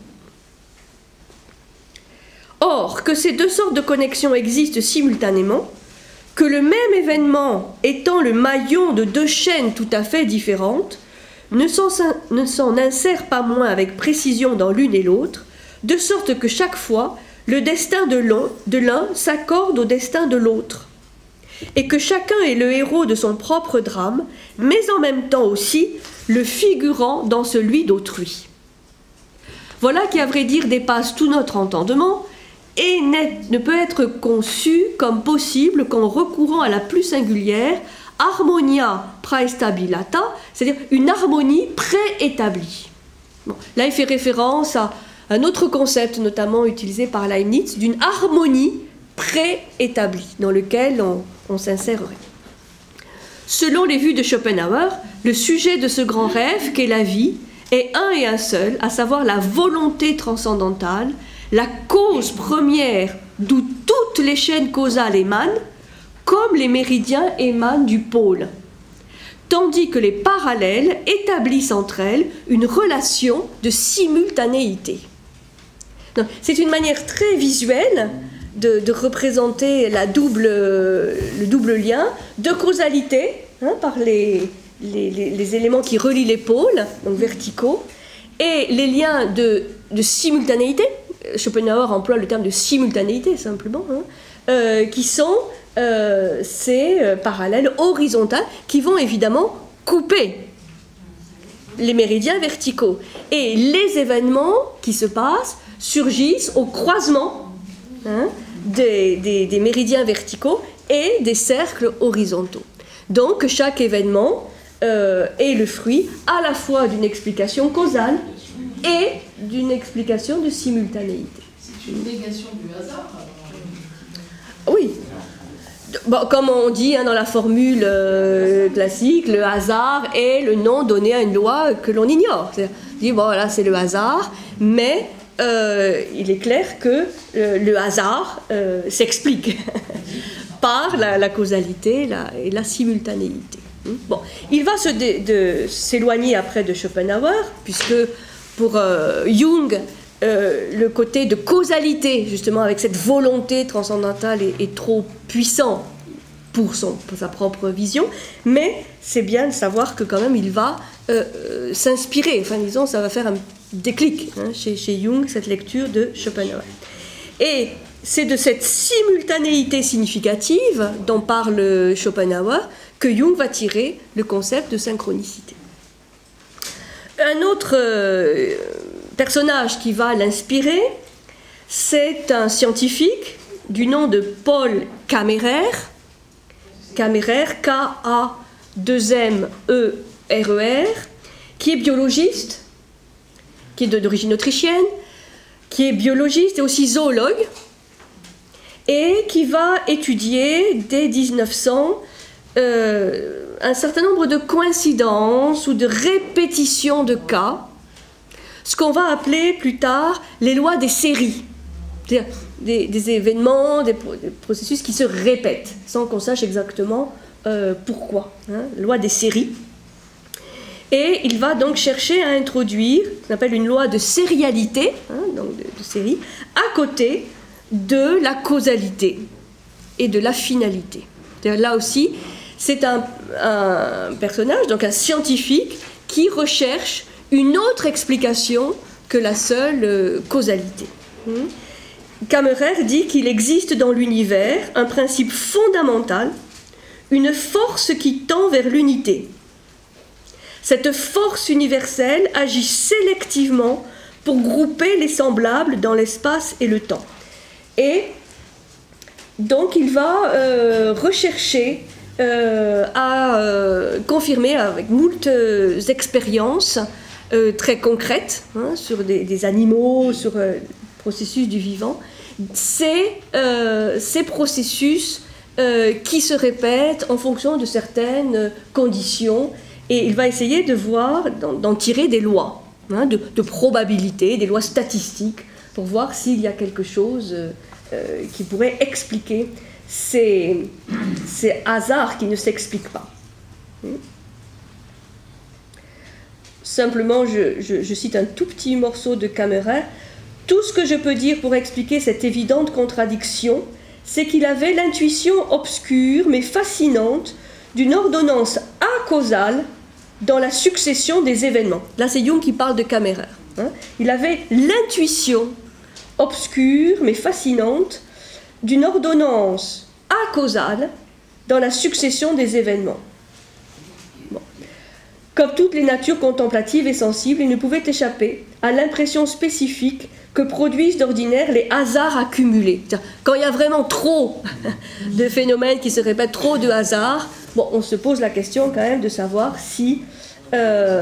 Or, que ces deux sortes de connexions existent simultanément, que le même événement étant le maillon de deux chaînes tout à fait différentes, ne s'en insère pas moins avec précision dans l'une et l'autre, de sorte que chaque fois, le destin de l'un s'accorde au destin de l'autre, et que chacun est le héros de son propre drame, mais en même temps aussi le figurant dans celui d'autrui. Voilà qui, à vrai dire, dépasse tout notre entendement, et ne peut être conçu comme possible qu'en recourant à la plus singulière harmonia praestabilata, c'est-à-dire une harmonie préétablie. Bon, là, il fait référence à un autre concept, notamment utilisé par Leibniz, d'une harmonie préétablie, dans lequel on s'insérerait. Selon les vues de Schopenhauer, le sujet de ce grand rêve qu'est la vie est un et un seul, à savoir la volonté transcendantale, la cause première d'où toutes les chaînes causales émanent, comme les méridiens émanent du pôle, tandis que les parallèles établissent entre elles une relation de simultanéité. C'est une manière très visuelle de représenter le double lien de causalité, par les éléments qui relient les pôles, donc verticaux, et les liens de simultanéité. Schopenhauer emploie le terme de simultanéité simplement, qui sont ces parallèles horizontales qui vont évidemment couper les méridiens verticaux. Et les événements qui se passent surgissent au croisement des méridiens verticaux et des cercles horizontaux. Donc chaque événement est le fruit à la fois d'une explication causale et d'une explication de simultanéité. C'est une négation du hasard. Oui. Bon, comme on dit dans la formule classique, le hasard est le nom donné à une loi que l'on ignore. On dit, bon, là, c'est le hasard, mais il est clair que le hasard s'explique par la causalité et la simultanéité. Bon, il va s'éloigner après de Schopenhauer, puisque pour Jung, le côté de causalité, justement, avec cette volonté transcendantale, est trop puissant pour sa propre vision, mais c'est bien de savoir que quand même il va s'inspirer, enfin disons, ça va faire un déclic chez Jung, cette lecture de Schopenhauer. Et c'est de cette simultanéité significative dont parle Schopenhauer que Jung va tirer le concept de synchronicité. Un autre personnage qui va l'inspirer, c'est un scientifique du nom de Paul Kammerer, K-A-2-M-E-R-E-R, qui est biologiste, qui est d'origine autrichienne, qui est biologiste et aussi zoologue, et qui va étudier dès 1900 un certain nombre de coïncidences ou de répétitions de cas, ce qu'on va appeler plus tard les lois des séries, c'est-à-dire des événements, des processus qui se répètent, sans qu'on sache exactement pourquoi, loi des séries. Et il va donc chercher à introduire ce qu'on appelle une loi de sérialité, donc de série, à côté de la causalité et de la finalité. Là aussi, c'est un personnage, donc un scientifique, qui recherche une autre explication que la seule causalité. Kammerer dit qu'il existe dans l'univers un principe fondamental, une force qui tend vers l'unité. Cette force universelle agit sélectivement pour grouper les semblables dans l'espace et le temps. Et donc il va rechercher à confirmer avec moult expériences très concrètes sur des animaux, sur le processus du vivant, ces processus qui se répètent en fonction de certaines conditions, et il va essayer de voir, d'en tirer des lois de probabilité, des lois statistiques, pour voir s'il y a quelque chose qui pourrait expliquer ces hasards qui ne s'expliquent pas. Simplement, je cite un tout petit morceau de Kammerer. « Tout ce que je peux dire pour expliquer cette évidente contradiction, c'est qu'il avait l'intuition obscure mais fascinante d'une ordonnance acausale dans la succession des événements. » Là, c'est Jung qui parle de Kammerer. Il avait l'intuition obscure mais fascinante d'une ordonnance acausale dans la succession des événements. Bon. Comme toutes les natures contemplatives et sensibles, il ne pouvait échapper à l'impression spécifique que produisent d'ordinaire les hasards accumulés. Quand il y a vraiment trop de phénomènes qui se répètent, trop de hasards, bon, on se pose la question quand même de savoir si il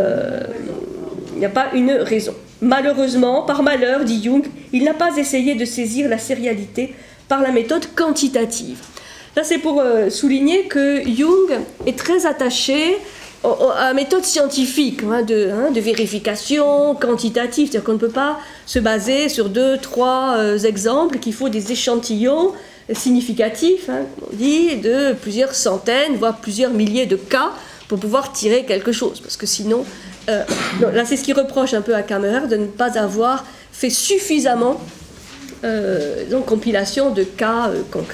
n'y a pas une raison. Malheureusement, par malheur, dit Jung, il n'a pas essayé de saisir la sérialité par la méthode quantitative. Là, c'est pour souligner que Jung est très attaché à la méthode scientifique de vérification quantitative. C'est-à-dire qu'on ne peut pas se baser sur 2-3 exemples, qu'il faut des échantillons significatifs, comme on dit, de plusieurs centaines, voire plusieurs milliers de cas pour pouvoir tirer quelque chose. Parce que sinon, là, c'est ce qui reproche un peu à Kammerer de ne pas avoir fait suffisamment compilation de cas concrets.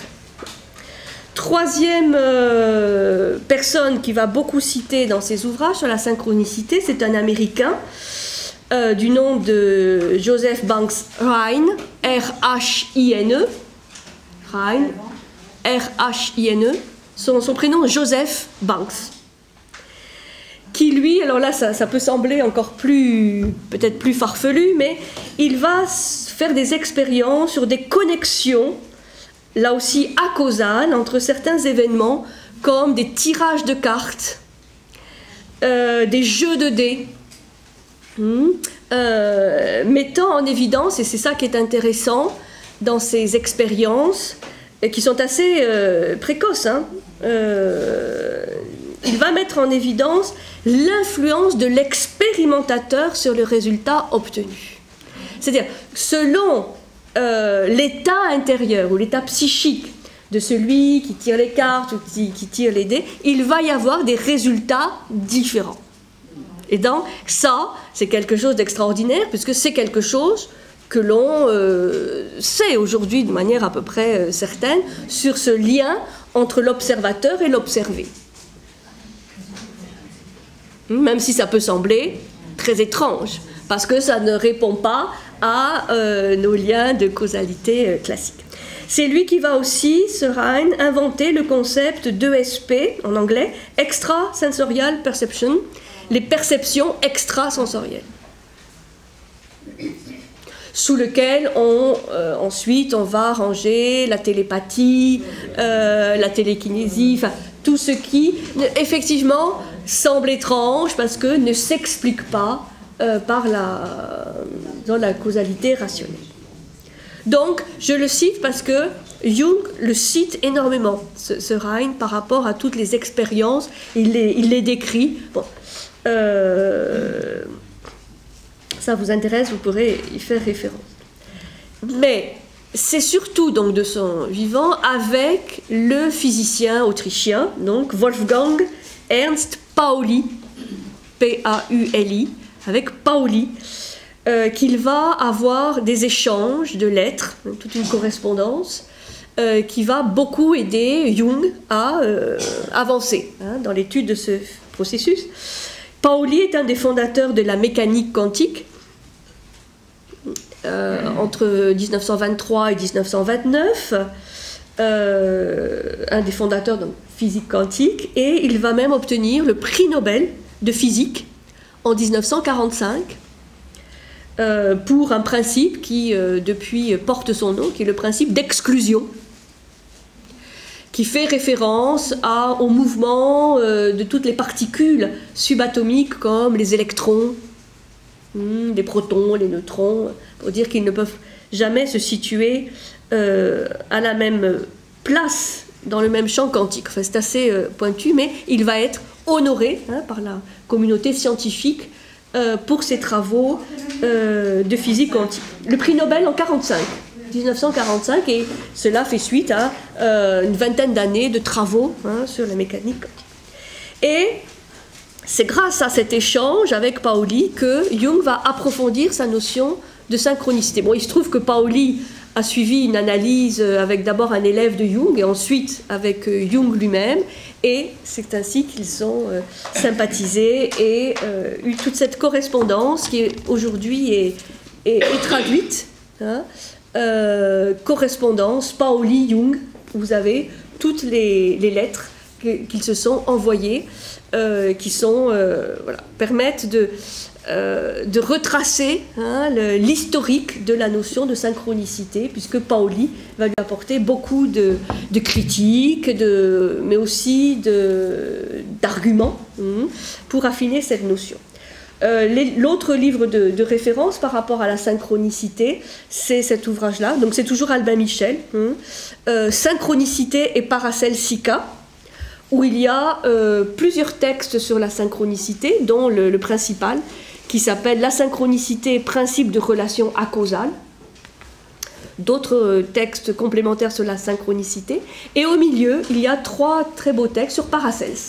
Troisième personne qui va beaucoup citer dans ses ouvrages sur la synchronicité, c'est un Américain du nom de Joseph Banks Rhine, R-H-I-N-E, Rhine, R-H-I-N-E, son prénom Joseph Banks, qui lui, alors là ça peut sembler encore peut-être plus farfelu, mais il va faire des expériences sur des connexions, là aussi acausales, entre certains événements, comme des tirages de cartes, des jeux de dés, mettant en évidence, et c'est ça qui est intéressant dans ces expériences, et qui sont assez précoces, il va mettre en évidence l'influence de l'expérimentateur sur le résultat obtenu. C'est-à-dire, selon l'état intérieur ou l'état psychique de celui qui tire les cartes ou qui tire les dés, il va y avoir des résultats différents. Et donc, ça, c'est quelque chose d'extraordinaire, puisque c'est quelque chose que l'on sait aujourd'hui de manière à peu près certaine sur ce lien entre l'observateur et l'observé. Même si ça peut sembler très étrange, parce que ça ne répond pas à nos liens de causalité classiques. C'est lui qui va aussi, ce Rhine, inventer le concept d'ESP, en anglais, Extrasensorial Perception, les perceptions extrasensorielles, sous lequel ensuite on va ranger la télépathie, la télékinésie, enfin tout ce qui effectivement semble étrange parce que ne s'explique pas dans la causalité rationnelle. Donc je le cite parce que Jung le cite énormément, ce Rhine, par rapport à toutes les expériences, il les décrit. Bon. Ça vous intéresse, vous pourrez y faire référence. Mais c'est surtout donc de son vivant avec le physicien autrichien, donc Wolfgang Ernst Pauli, P-A-U-L-I, avec Pauli, qu'il va avoir des échanges de lettres, toute une correspondance, qui va beaucoup aider Jung à avancer dans l'étude de ce processus. Pauli est un des fondateurs de la mécanique quantique entre 1923 et 1929, un des fondateurs de physique quantique, et il va même obtenir le prix Nobel de physique en 1945 pour un principe qui depuis porte son nom, qui est le principe d'exclusion, qui fait référence au mouvement de toutes les particules subatomiques comme les électrons, les protons, les neutrons, pour dire qu'ils ne peuvent jamais se situer à la même place dans le même champ quantique. Enfin, c'est assez pointu, mais il va être honoré par la communauté scientifique pour ses travaux de physique quantique. Le prix Nobel en 1945, et cela fait suite à une vingtaine d'années de travaux sur la mécanique quantique. Et c'est grâce à cet échange avec Pauli que Jung va approfondir sa notion de synchronicité. Bon, il se trouve que Pauli a suivi une analyse avec d'abord un élève de Jung et ensuite avec Jung lui-même, et c'est ainsi qu'ils ont sympathisé et eu toute cette correspondance qui aujourd'hui est traduite. Correspondance Pauli-Jung, vous avez toutes les lettres qu'ils se sont envoyées, qui sont, permettent de retracer l'historique de la notion de synchronicité, puisque Pauli va lui apporter beaucoup de critiques, mais aussi d'arguments pour affiner cette notion. L'autre livre de référence par rapport à la synchronicité, c'est cet ouvrage-là, donc c'est toujours Albin Michel, Synchronicité et Paracelsica, où il y a plusieurs textes sur la synchronicité, dont le principal, qui s'appelle La synchronicité, principe de relation acausale, d'autres textes complémentaires sur la synchronicité, et au milieu, il y a 3 très beaux textes sur Paracelse,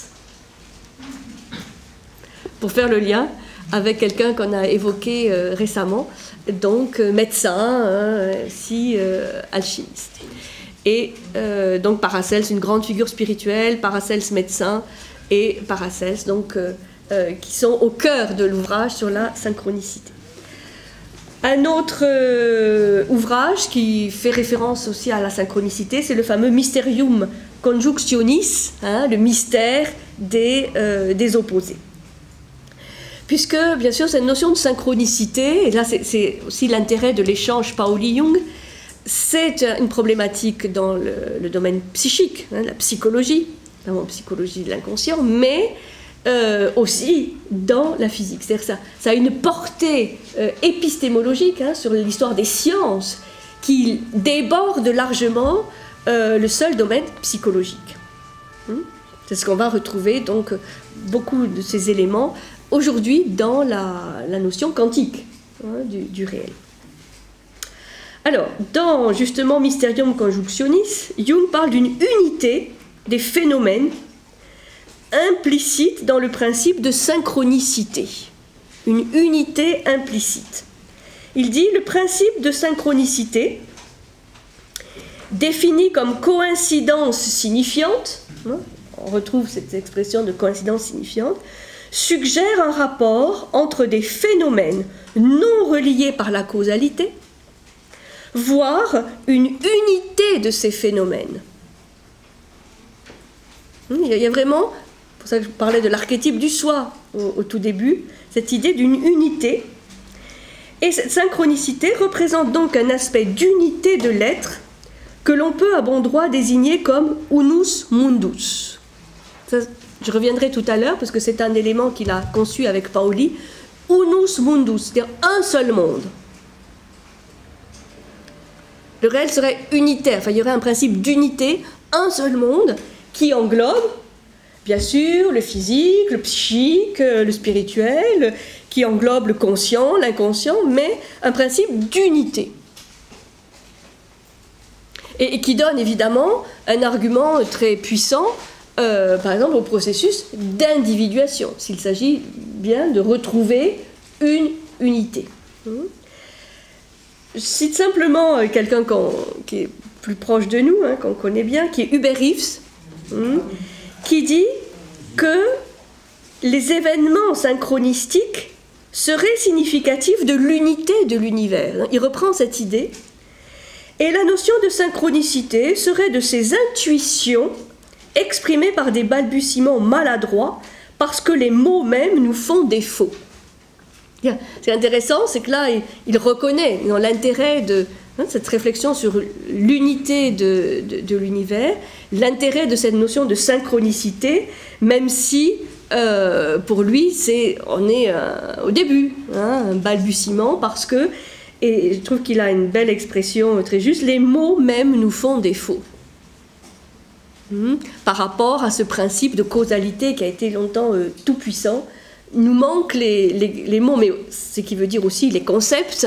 pour faire le lien avec quelqu'un qu'on a évoqué récemment, donc médecin, alchimiste. Et donc Paracelse, une grande figure spirituelle, Paracelse médecin, et Paracelse, donc, qui sont au cœur de l'ouvrage sur la synchronicité. Un autre ouvrage qui fait référence aussi à la synchronicité, c'est le fameux Mysterium Conjunctionis, le mystère des opposés. Puisque, bien sûr, cette notion de synchronicité, et là c'est aussi l'intérêt de l'échange Pauli-Jung, c'est une problématique dans le domaine psychique, la psychologie, notamment la psychologie de l'inconscient, mais aussi dans la physique. C'est-à-dire que ça a une portée épistémologique sur l'histoire des sciences qui déborde largement le seul domaine psychologique. C'est ce qu'on va retrouver, donc, beaucoup de ces éléments aujourd'hui dans la notion quantique du réel. Alors, dans justement Mysterium Conjunctionis, Jung parle d'une unité des phénomènes implicite dans le principe de synchronicité. Une unité implicite. Il dit le principe de synchronicité, défini comme coïncidence signifiante, on retrouve cette expression de coïncidence signifiante, suggère un rapport entre des phénomènes non reliés par la causalité, voire une unité de ces phénomènes. Il y a vraiment, c'est pour ça que je parlais de l'archétype du soi au tout début, cette idée d'une unité. Et cette synchronicité représente donc un aspect d'unité de l'être que l'on peut à bon droit désigner comme unus mundus. Ça, je reviendrai tout à l'heure parce que c'est un élément qu'il a conçu avec Pauli. Unus mundus, c'est-à-dire un seul monde. Le réel serait unitaire, enfin il y aurait un principe d'unité, un seul monde qui englobe, bien sûr, le physique, le psychique, le spirituel, qui englobe le conscient, l'inconscient, mais un principe d'unité. Et qui donne évidemment un argument très puissant, par exemple au processus d'individuation, s'il s'agit bien de retrouver une unité. Je cite simplement quelqu'un qui est plus proche de nous, qu'on connaît bien, qui est Hubert Reeves, qui dit que les événements synchronistiques seraient significatifs de l'unité de l'univers. Il reprend cette idée. Et la notion de synchronicité serait de ces intuitions exprimées par des balbutiements maladroits parce que les mots même nous font défaut. C'est intéressant, c'est que là, il reconnaît dans l'intérêt de cette réflexion sur l'unité de l'univers, l'intérêt de cette notion de synchronicité, même si pour lui, on est au début, un balbutiement, parce que, et je trouve qu'il a une belle expression très juste, les mots même nous font défaut. Par rapport à ce principe de causalité qui a été longtemps tout puissant, il nous manquent les mots, mais ce qui veut dire aussi les concepts,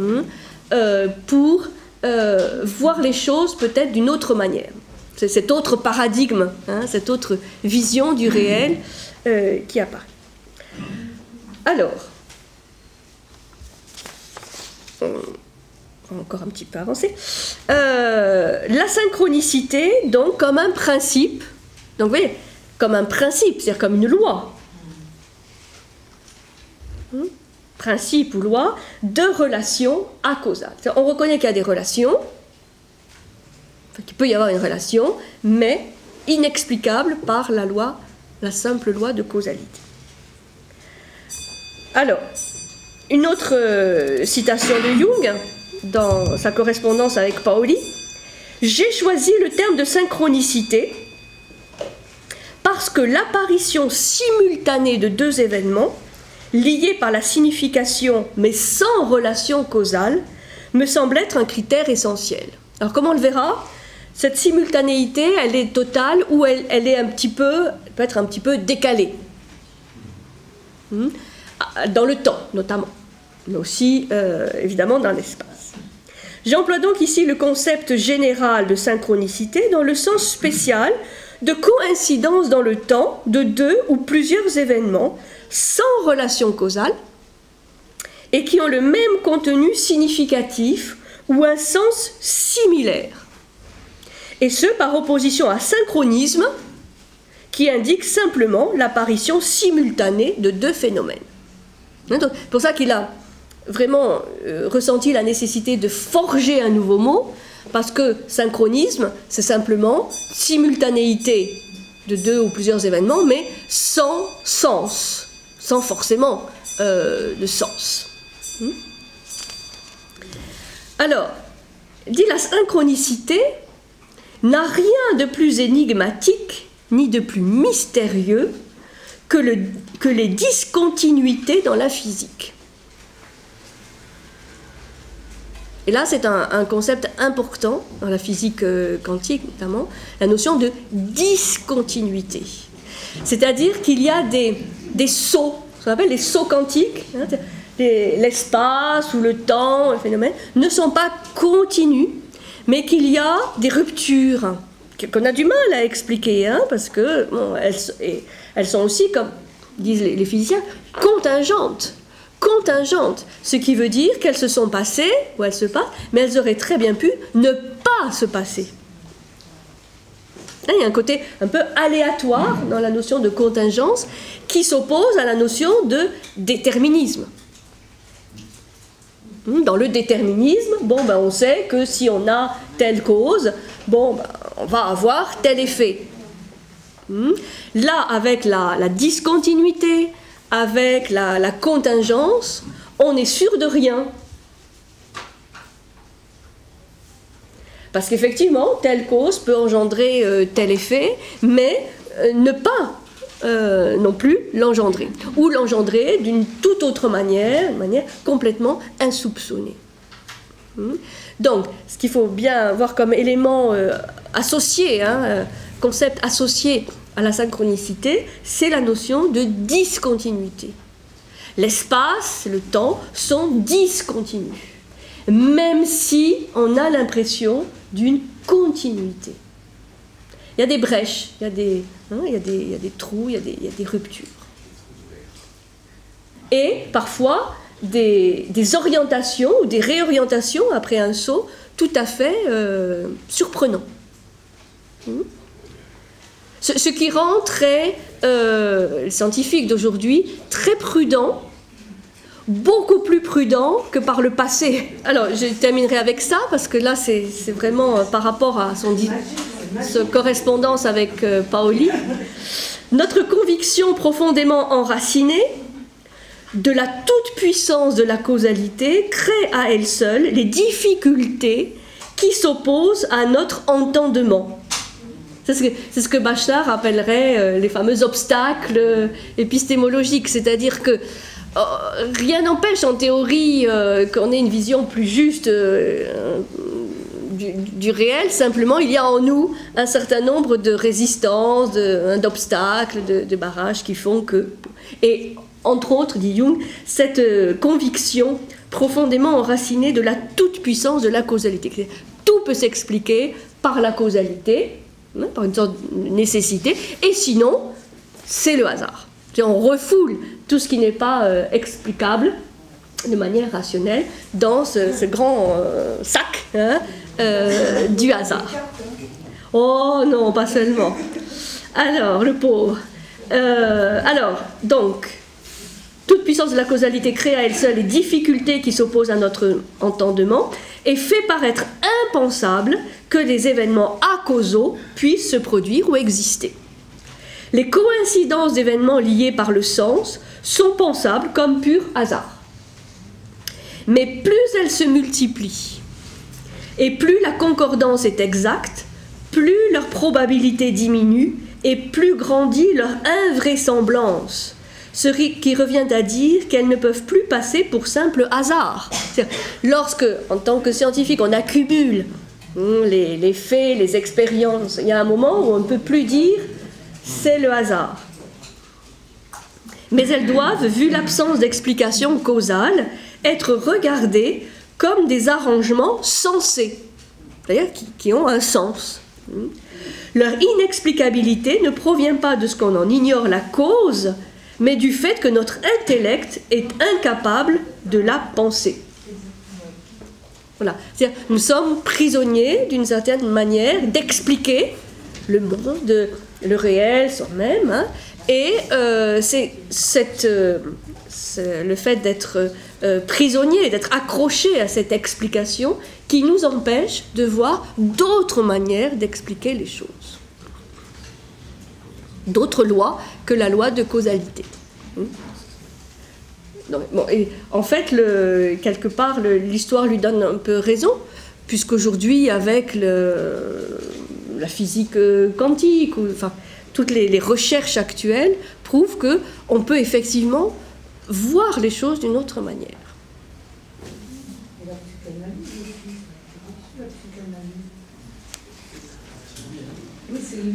pour voir les choses peut-être d'une autre manière. C'est cet autre paradigme, cette autre vision du réel qui apparaît. Alors, on va encore un petit peu avancer. La synchronicité, donc, comme un principe, donc vous voyez, comme un principe, c'est-à-dire comme une loi. Principe ou loi de relation acausale. On reconnaît qu'il y a des relations, qu'il peut y avoir une relation, mais inexplicable par la loi, la simple loi de causalité. Alors, une autre citation de Jung, dans sa correspondance avec Pauli, « J'ai choisi le terme de synchronicité parce que l'apparition simultanée de deux événements liés par la signification mais sans relation causale, me semble être un critère essentiel. » Alors comment on le verra ? Cette simultanéité, elle est totale ou elle est peut être un petit peu décalée. Dans le temps, notamment, mais aussi, évidemment, dans l'espace. J'emploie donc ici le concept général de synchronicité dans le sens spécial de coïncidence dans le temps de deux ou plusieurs événements sans relation causale et qui ont le même contenu significatif ou un sens similaire. Et ce, par opposition à synchronisme, qui indique simplement l'apparition simultanée de deux phénomènes. C'est pour ça qu'il a vraiment ressenti la nécessité de forger un nouveau mot, parce que synchronisme, c'est simplement simultanéité de deux ou plusieurs événements, mais sans sens, sans forcément de sens. Alors, dit la synchronicité n'a rien de plus énigmatique ni de plus mystérieux que les discontinuités dans la physique. Et là, c'est un concept important dans la physique quantique, notamment, la notion de discontinuité. C'est-à-dire qu'il y a des sauts, ce qu'on appelle les sauts quantiques, l'espace ou le temps, le phénomène, ne sont pas continus, mais qu'il y a des ruptures qu'on a du mal à expliquer, hein, parce que bon, elles sont aussi, comme disent les physiciens, contingentes. Contingentes, ce qui veut dire qu'elles se sont passées, ou elles se passent, mais elles auraient très bien pu ne pas se passer. Il y a un côté un peu aléatoire dans la notion de contingence qui s'oppose à la notion de déterminisme. Dans le déterminisme, bon, ben, on sait que si on a telle cause, bon, ben, on va avoir tel effet. Là, avec la discontinuité, avec la contingence, on est sûr de rien. Parce qu'effectivement, telle cause peut engendrer tel effet, mais ne pas non plus l'engendrer. Ou l'engendrer d'une toute autre manière, une manière complètement insoupçonnée. Donc, ce qu'il faut bien voir comme élément associé, concept associé à la synchronicité, c'est la notion de discontinuité. L'espace, le temps sont discontinus, même si on a l'impression d'une continuité. Il y a des brèches, il y a des trous, il y a des ruptures. Et parfois, des orientations ou des réorientations après un saut tout à fait surprenants. Ce qui rend les scientifiques d'aujourd'hui très prudents, beaucoup plus prudents que par le passé. Alors, je terminerai avec ça, parce que là, c'est vraiment par rapport à sa correspondance avec Paoli. Notre conviction profondément enracinée de la toute-puissance de la causalité crée à elle seule les difficultés qui s'opposent à notre entendement. C'est ce que Bachelard appellerait les fameux obstacles épistémologiques, c'est-à-dire que rien n'empêche en théorie qu'on ait une vision plus juste du réel, simplement il y a en nous un certain nombre de résistances, d'obstacles, de barrages qui font que... Et entre autres, dit Jung, cette conviction profondément enracinée de la toute-puissance de la causalité. Tout peut s'expliquer par la causalité, par une sorte de nécessité, et sinon, c'est le hasard. On refoule tout ce qui n'est pas explicable de manière rationnelle dans ce grand sac du hasard. Oh non, pas seulement. Alors, le pauvre. Donc, toute puissance de la causalité crée à elle seule les difficultés qui s'opposent à notre entendement et fait paraître impensable que des événements acausaux puissent se produire ou exister. Les coïncidences d'événements liés par le sens sont pensables comme pur hasard. Mais plus elles se multiplient et plus la concordance est exacte, plus leur probabilité diminue et plus grandit leur invraisemblance. Ce qui revient à dire qu'elles ne peuvent plus passer pour simple hasard. Lorsque, en tant que scientifique, on accumule les faits, les expériences, il y a un moment où on ne peut plus dire c'est le hasard. Mais elles doivent, vu l'absence d'explication causale, être regardées comme des arrangements sensés, c'est-à-dire qui ont un sens. Leur inexplicabilité ne provient pas de ce qu'on en ignore la cause, mais du fait que notre intellect est incapable de la penser. Voilà. C'est-à-dire, nous sommes prisonniers, d'une certaine manière, d'expliquer le monde, le réel, soi-même, et c'est le fait d'être prisonnier, d'être accroché à cette explication qui nous empêche de voir d'autres manières d'expliquer les choses. D'autres lois que la loi de causalité. Donc, bon, et en fait, quelque part, l'histoire lui donne un peu raison, puisqu'aujourd'hui, avec la physique quantique, enfin, toutes les recherches actuelles prouvent qu'on peut effectivement voir les choses d'une autre manière.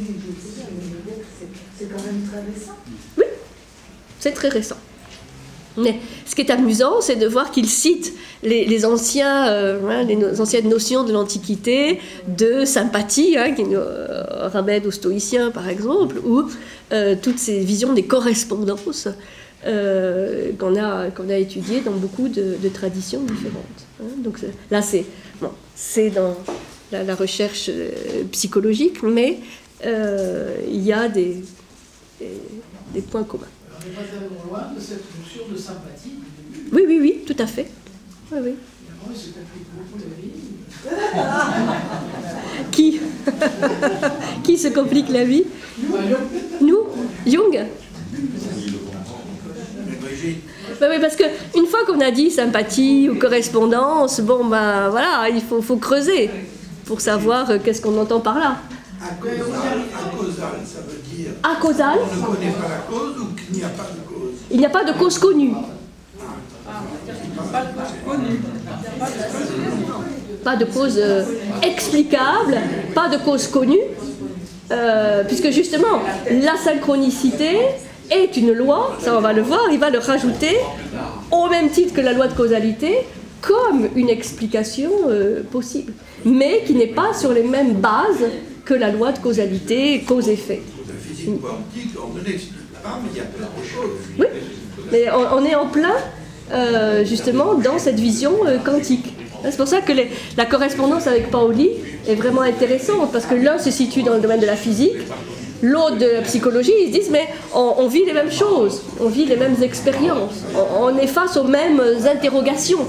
C'est quand même très récent. Oui, c'est très récent. Mais ce qui est amusant, c'est de voir qu'il cite les anciennes notions de l'Antiquité, de sympathie, qui nous ramènent aux stoïciens par exemple, ou toutes ces visions des correspondances qu'on a étudiées dans beaucoup de traditions différentes. Donc là, c'est dans la recherche psychologique, mais il y a des points communs. On n'est pas tellement loin de cette notion de sympathie. Oui, tout à fait. Oui. Évidemment, il se complique beaucoup la vie. Qui se complique la vie? Nous? Jung? Oui, parce qu'une fois qu'on a dit sympathie ou correspondance, voilà, il faut creuser pour savoir qu'est-ce qu'on entend par là. Acausal, ça veut dire. Acausal? On ne connaît pas la cause ou qu'il n'y a pas de cause. Il n'y a pas de cause connue. Pas de cause explicable, pas de cause connue, puisque justement, la synchronicité est une loi, ça on va le voir, il va le rajouter, au même titre que la loi de causalité, comme une explication possible, mais qui n'est pas sur les mêmes bases que la loi de causalité, cause-effet. La physique quantique, on ne l'explique pas, mais il y a plein de choses. Oui, mais on est en plein, justement, dans cette vision quantique. C'est pour ça que la correspondance avec Pauli est vraiment intéressante, parce que l'un se situe dans le domaine de la physique, l'autre de la psychologie. Ils se disent, mais on vit les mêmes choses, on vit les mêmes expériences, on est face aux mêmes interrogations.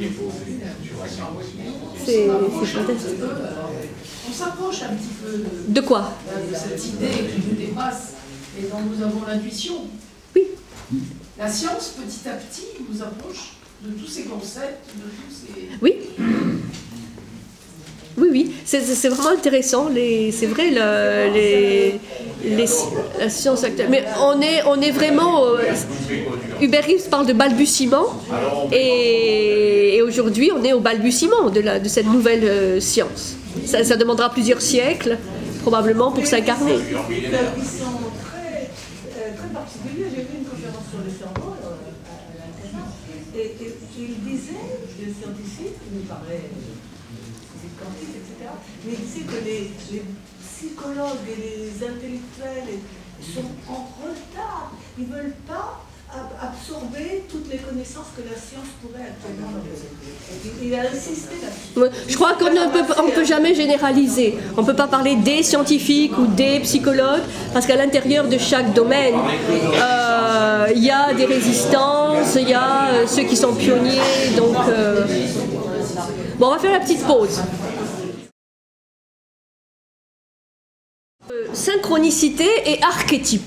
C'est fantastique. On s'approche un petit peu De quoi? de cette idée qui nous dépasse et dont nous avons l'intuition. Oui. La science, petit à petit, nous approche de tous ces concepts, de tous ces... Oui. Oui, c'est vraiment intéressant. C'est vrai, la science actuelle. Mais on est vraiment... Hubert Reeves parle de balbutiement, et aujourd'hui, on est au balbutiement de cette nouvelle science. Ça demandera plusieurs siècles, probablement, pour s'incarner. Ils sont très particuliers. J'ai fait une conférence sur le cerveau à l'internat, et il disait, le scientifique, il nous parlait de physique quantique, etc., mais il disait que les psychologues et les intellectuels sont en retard. Ils ne veulent pas absorber toutes les connaissances que la science pourrait actuellement leur donner. Il a insisté là-dessus. Je crois qu'on ne peut jamais généraliser. On ne peut pas parler des scientifiques ou des psychologues, parce qu'à l'intérieur de chaque domaine, il y a des résistances, il y a ceux qui sont pionniers. Donc, bon, on va faire la petite pause. Synchronicité et archétype.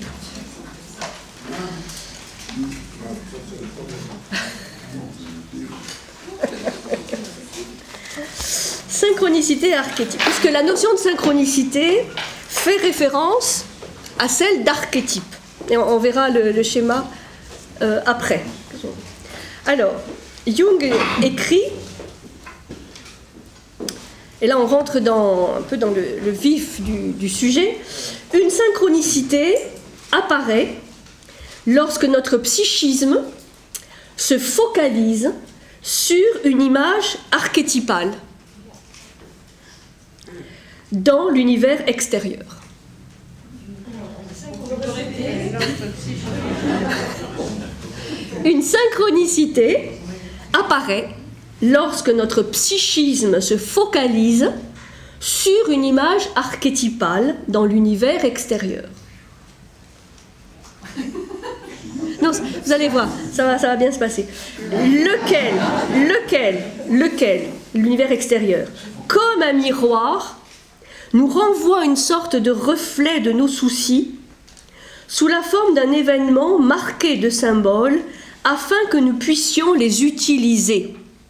Synchronicité et archétype, puisque la notion de synchronicité fait référence à celle d'archétype. Et on verra le schéma après. Alors, Jung écrit, et là on rentre un peu dans le vif du sujet, une synchronicité apparaît lorsque notre psychisme se focalise sur une image archétypale dans l'univers extérieur. Une synchronicité apparaît lorsque notre psychisme se focalise sur une image archétypale dans l'univers extérieur. Non, vous allez voir, ça va bien se passer. Lequel, l'univers extérieur, comme un miroir, nous renvoie une sorte de reflet de nos soucis sous la forme d'un événement marqué de symboles afin que nous puissions les utiliser.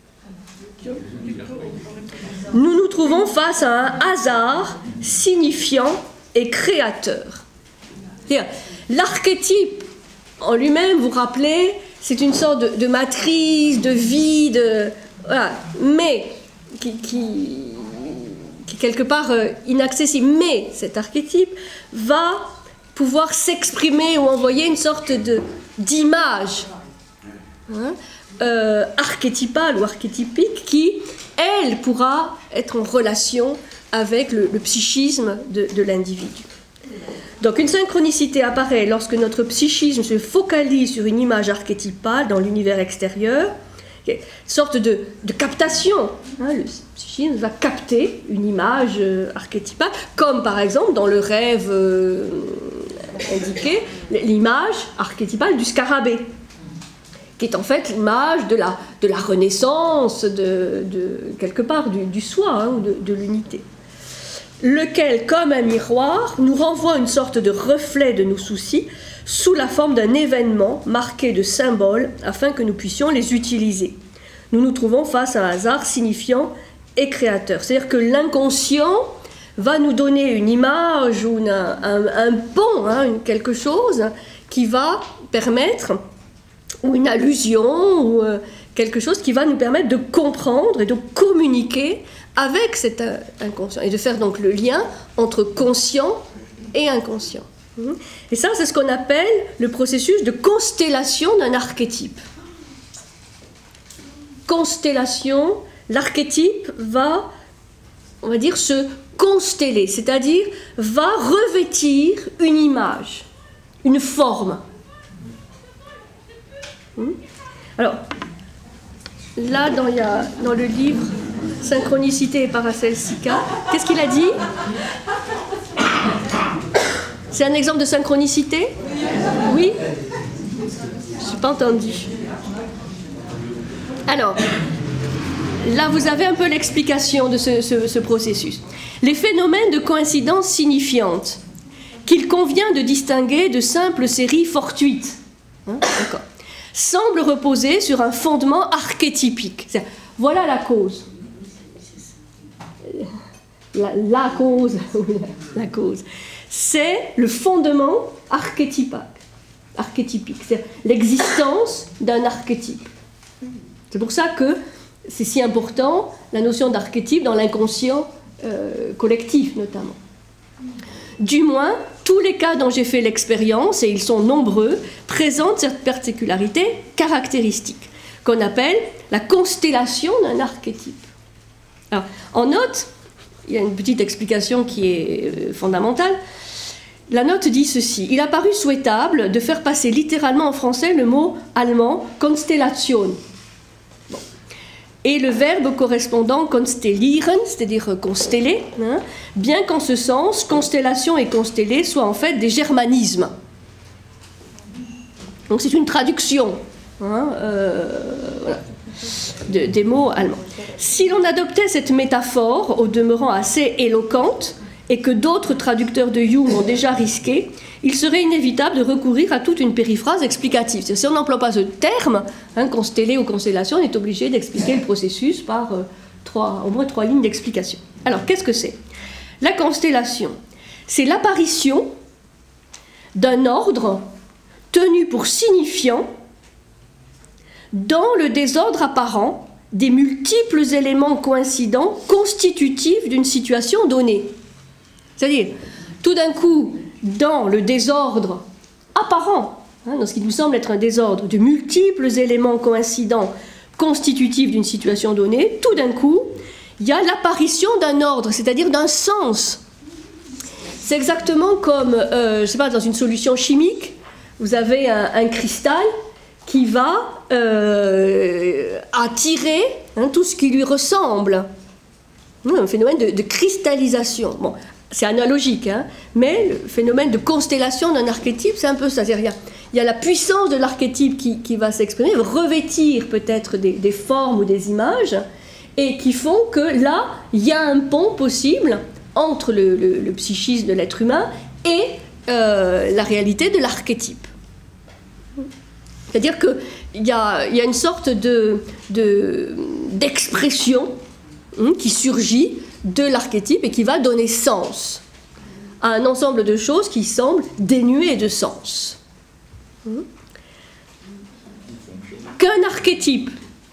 Nous nous trouvons face à un hasard signifiant et créateur. L'archétype en lui-même, vous rappelez, c'est une sorte de matrice, de vie, voilà, mais qui est quelque part inaccessible. Mais cet archétype va pouvoir s'exprimer ou envoyer une sorte d'image archétypale ou archétypique qui, elle, pourra être en relation avec le psychisme de l'individu. Donc une synchronicité apparaît lorsque notre psychisme se focalise sur une image archétypale dans l'univers extérieur, une sorte de captation. Le psychisme va capter une image archétypale, comme par exemple dans le rêve indiqué, l'image archétypale du scarabée, qui est en fait l'image de la renaissance, quelque part du soi, de l'unité. Lequel, comme un miroir, nous renvoie une sorte de reflet de nos soucis sous la forme d'un événement marqué de symboles afin que nous puissions les utiliser. Nous nous trouvons face à un hasard signifiant et créateur. C'est-à-dire que l'inconscient va nous donner une image ou un pont, quelque chose qui va permettre, ou une allusion, ou quelque chose qui va nous permettre de comprendre et de communiquer avec cet inconscient, et de faire donc le lien entre conscient et inconscient. Et ça, c'est ce qu'on appelle le processus de constellation d'un archétype. Constellation, l'archétype va, on va dire, se consteller, c'est-à-dire va revêtir une image, une forme. Alors, là, dans le livre Synchronicité et Paracelsica, qu'est-ce qu'il a dit? C'est un exemple de synchronicité? Oui? Je n'ai pas entendu. Alors, là, vous avez un peu l'explication de ce processus. Les phénomènes de coïncidence signifiante, qu'il convient de distinguer de simples séries fortuites, d'accord, semblent reposer sur un fondement archétypique. Voilà la cause. La cause, c'est le fondement archétypique, c'est l'existence d'un archétype. C'est pour ça que c'est si important, la notion d'archétype dans l'inconscient collectif notamment. Du moins, tous les cas dont j'ai fait l'expérience, et ils sont nombreux, présentent cette particularité caractéristique, qu'on appelle la constellation d'un archétype. Alors, en note, il y a une petite explication qui est fondamentale. La note dit ceci: il a paru souhaitable de faire passer littéralement en français le mot allemand Konstellation. Bon. Et le verbe correspondant constellieren, c'est-à-dire consteller, bien qu'en ce sens, constellation et consteller soient en fait des germanismes. Donc c'est une traduction voilà, des mots allemands. Si l'on adoptait cette métaphore, au demeurant assez éloquente, et que d'autres traducteurs de Jung ont déjà risqué, il serait inévitable de recourir à toute une périphrase explicative. C'est-à-dire, si on n'emploie pas ce terme, constellé ou constellation, on est obligé d'expliquer le processus par au moins 3 lignes d'explication. Alors, qu'est-ce que c'est? La constellation, c'est l'apparition d'un ordre tenu pour signifiant dans le désordre apparent des multiples éléments coïncidents constitutifs d'une situation donnée. C'est-à-dire, tout d'un coup, dans le désordre apparent, dans ce qui nous semble être un désordre de multiples éléments coïncidents constitutifs d'une situation donnée, tout d'un coup, il y a l'apparition d'un ordre, c'est-à-dire d'un sens. C'est exactement comme, je ne sais pas, dans une solution chimique, vous avez un cristal qui va attirer tout ce qui lui ressemble. Un phénomène de cristallisation. Bon, c'est analogique, mais le phénomène de constellation d'un archétype, c'est un peu ça. C'est-à-dire, il y a la puissance de l'archétype qui va s'exprimer, revêtir peut-être des formes ou des images, et qui font que là, il y a un pont possible entre le psychisme de l'être humain et la réalité de l'archétype. C'est-à-dire qu'il y a une sorte d'expression qui surgit de l'archétype et qui va donner sens à un ensemble de choses qui semblent dénuées de sens. Qu'un archétype,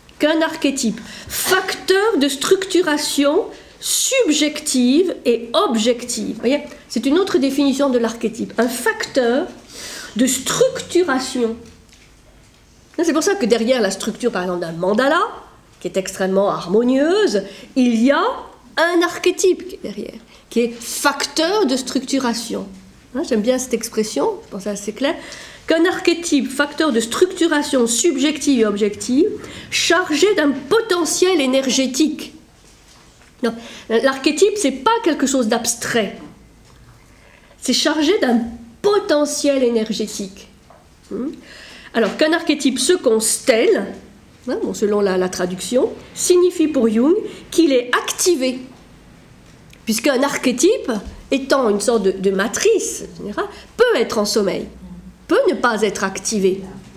facteur de structuration subjective et objective. Vous voyez, c'est une autre définition de l'archétype. Un facteur de structuration C'est pour ça que derrière la structure, par exemple, d'un mandala, qui est extrêmement harmonieuse, il y a un archétype qui est derrière, qui est facteur de structuration. J'aime bien cette expression, je pense que c'est assez clair, qu'un archétype, facteur de structuration subjective et objective, chargé d'un potentiel énergétique. L'archétype, ce n'est pas quelque chose d'abstrait, c'est chargé d'un potentiel énergétique. Alors qu'un archétype se constelle, selon la traduction, signifie pour Jung qu'il est activé, puisqu'un archétype, étant une sorte de matrice, peut être en sommeil, peut ne pas être activé.